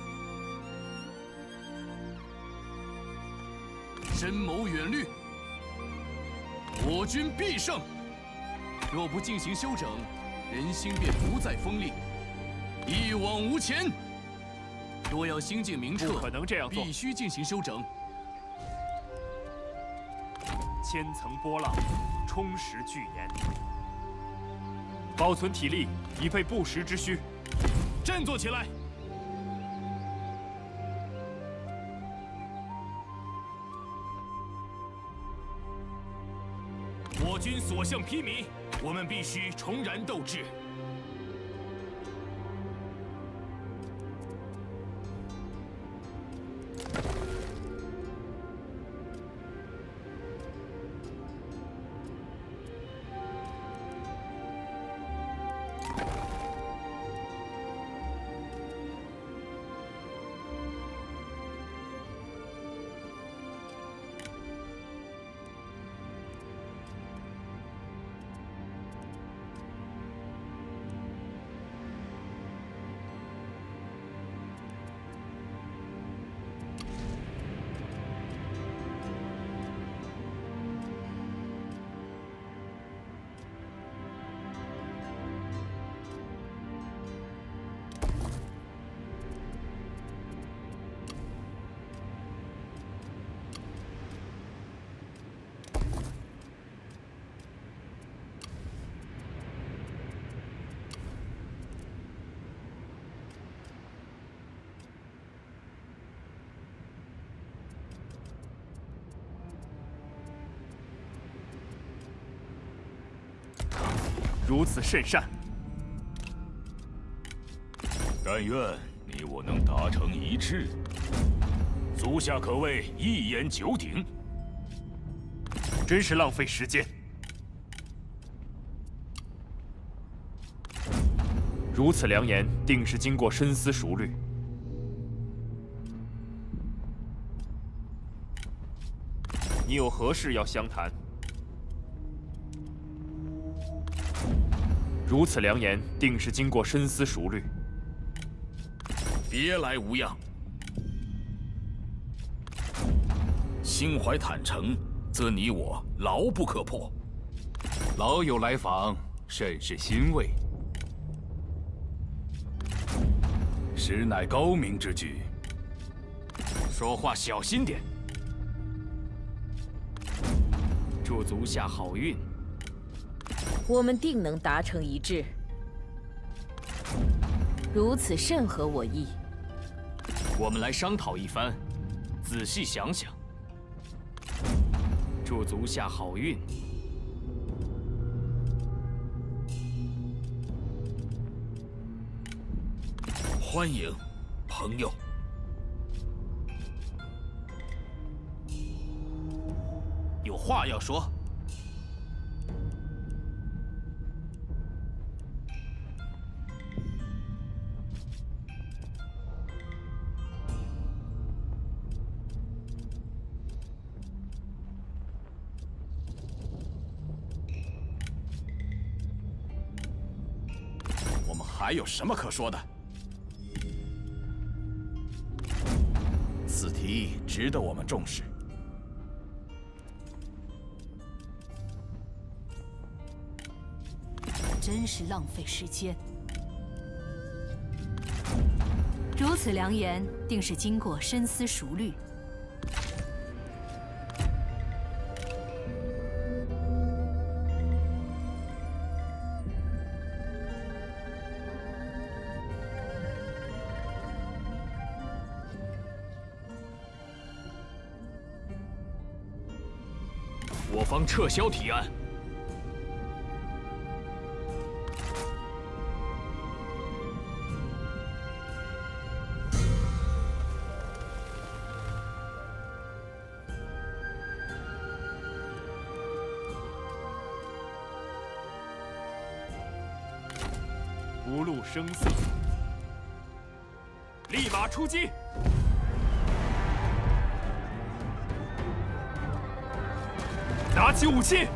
深谋远虑，我军必胜。若不进行休整，人心便不再锋利，一往无前。若要心境明澈， 不可能这样做， 必须进行休整。 千层波浪，充实巨岩，保存体力，以备不时之需。 振作起来！我军所向披靡，我们必须重燃斗志。 如此甚善。 但愿你我能达成一致，足下可谓一言九鼎。 真是浪费时间。如此良言，定是经过深思熟虑。你有何事要相谈？如此良言，定是经过深思熟虑。 别来无恙。心怀坦诚，则你我牢不可破。 老友来访，甚是欣慰。实乃高明之举。 说话小心点。祝足下好运。 我们定能达成一致。如此甚合我意。 我们来商讨一番，仔细想想。祝足下好运。 欢迎，朋友。 有话要说。 我们还有什么可说的？此题值得我们重视。 真是浪费时间。如此良言，定是经过深思熟虑。 我方撤销提案。 不露声色，立马出击！拿起武器！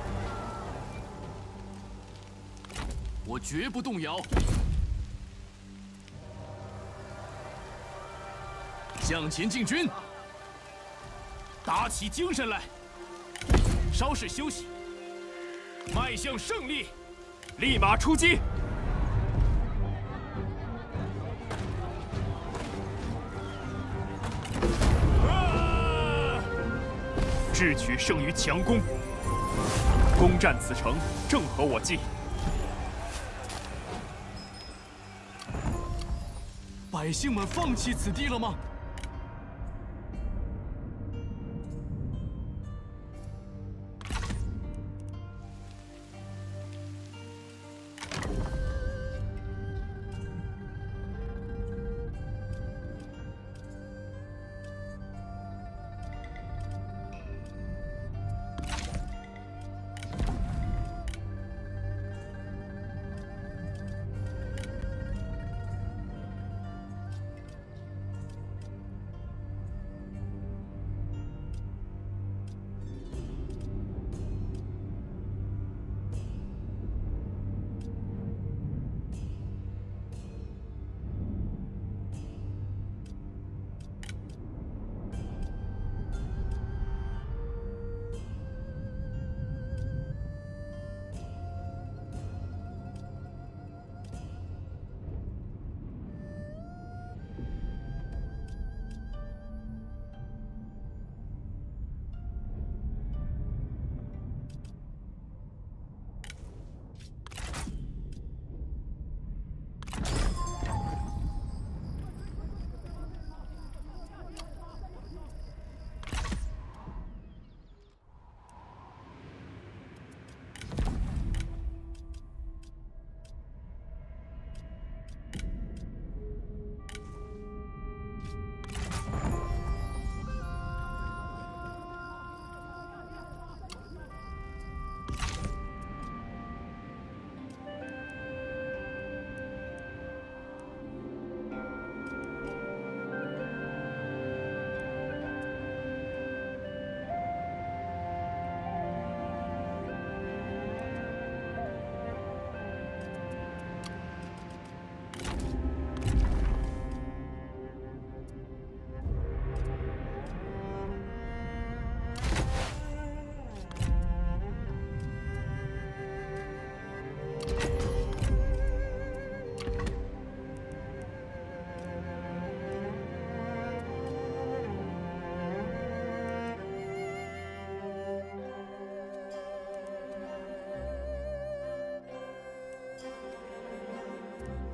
我绝不动摇。向前进军！ 打起精神来，稍事休息，迈向胜利！ 立马出击！智取胜于强攻，攻占此城正合我计。 百姓们放弃此地了吗？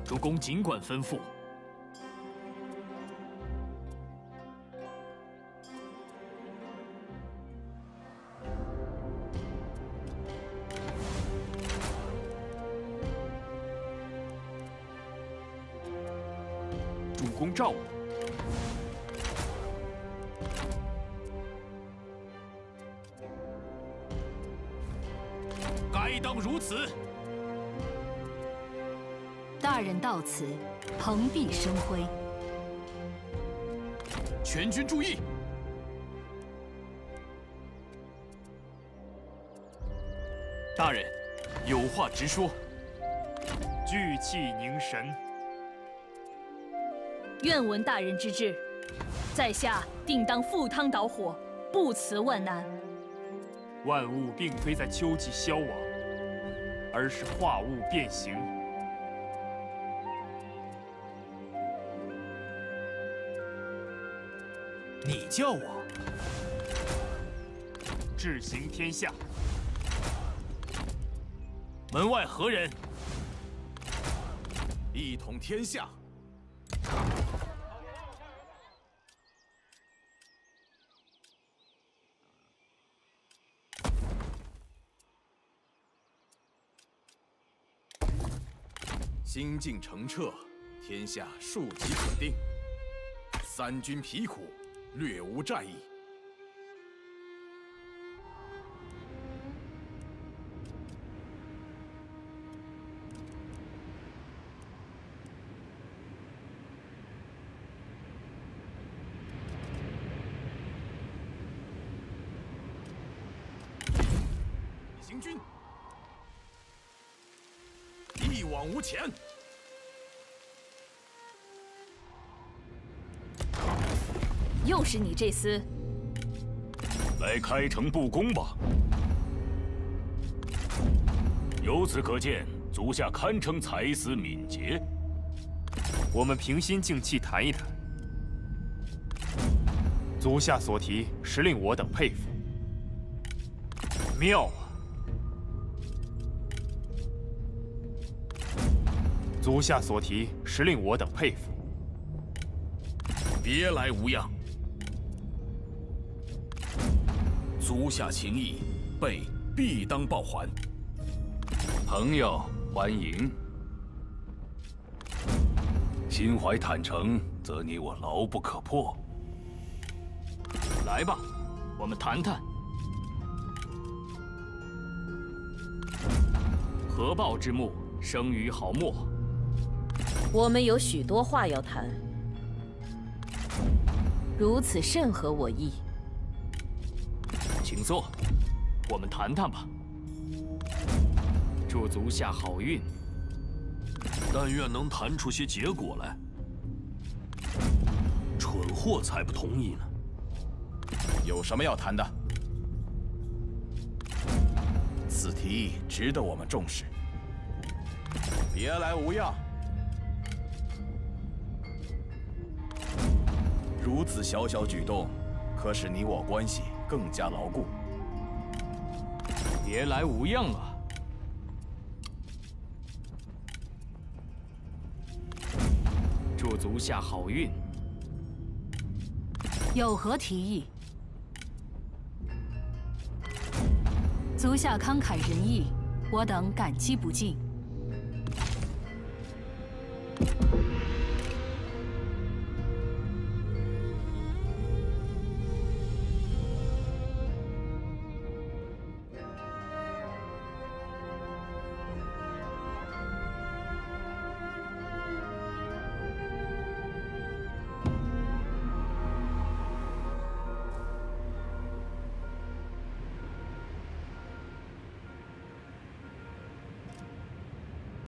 主公尽管吩咐。主公召我。 该当如此。 大人到此，蓬荜生辉。 全军注意！ 大人，有话直说。聚气凝神。 愿闻大人之志，在下定当赴汤蹈火，不辞万难。 万物并非在秋季消亡，而是化物变形。 你叫我志行天下。 门外何人？ 一统天下。心境澄澈，天下庶几可定。三军疲苦，略无战意。行军，一往无前。 又是你这厮！ 来开诚布公吧。由此可见，足下堪称才思敏捷。 我们平心静气谈一谈。足下所提，实令我等佩服。妙啊！足下所提，实令我等佩服。 别来无恙。 足下情谊，备必当报还。 朋友，欢迎。心怀坦诚，则你我牢不可破。 来吧，我们谈谈。合抱之木，生于毫末。 我们有许多话要谈，如此甚合我意。 请坐，我们谈谈吧。祝足下好运。 但愿能谈出些结果来。蠢货才不同意呢。 有什么要谈的？此提议值得我们重视。别来无恙。如此小小举动，可使你我关系 更加牢固。 别来无恙啊！祝足下好运。 有何提议？足下慷慨仁义，我等感激不尽。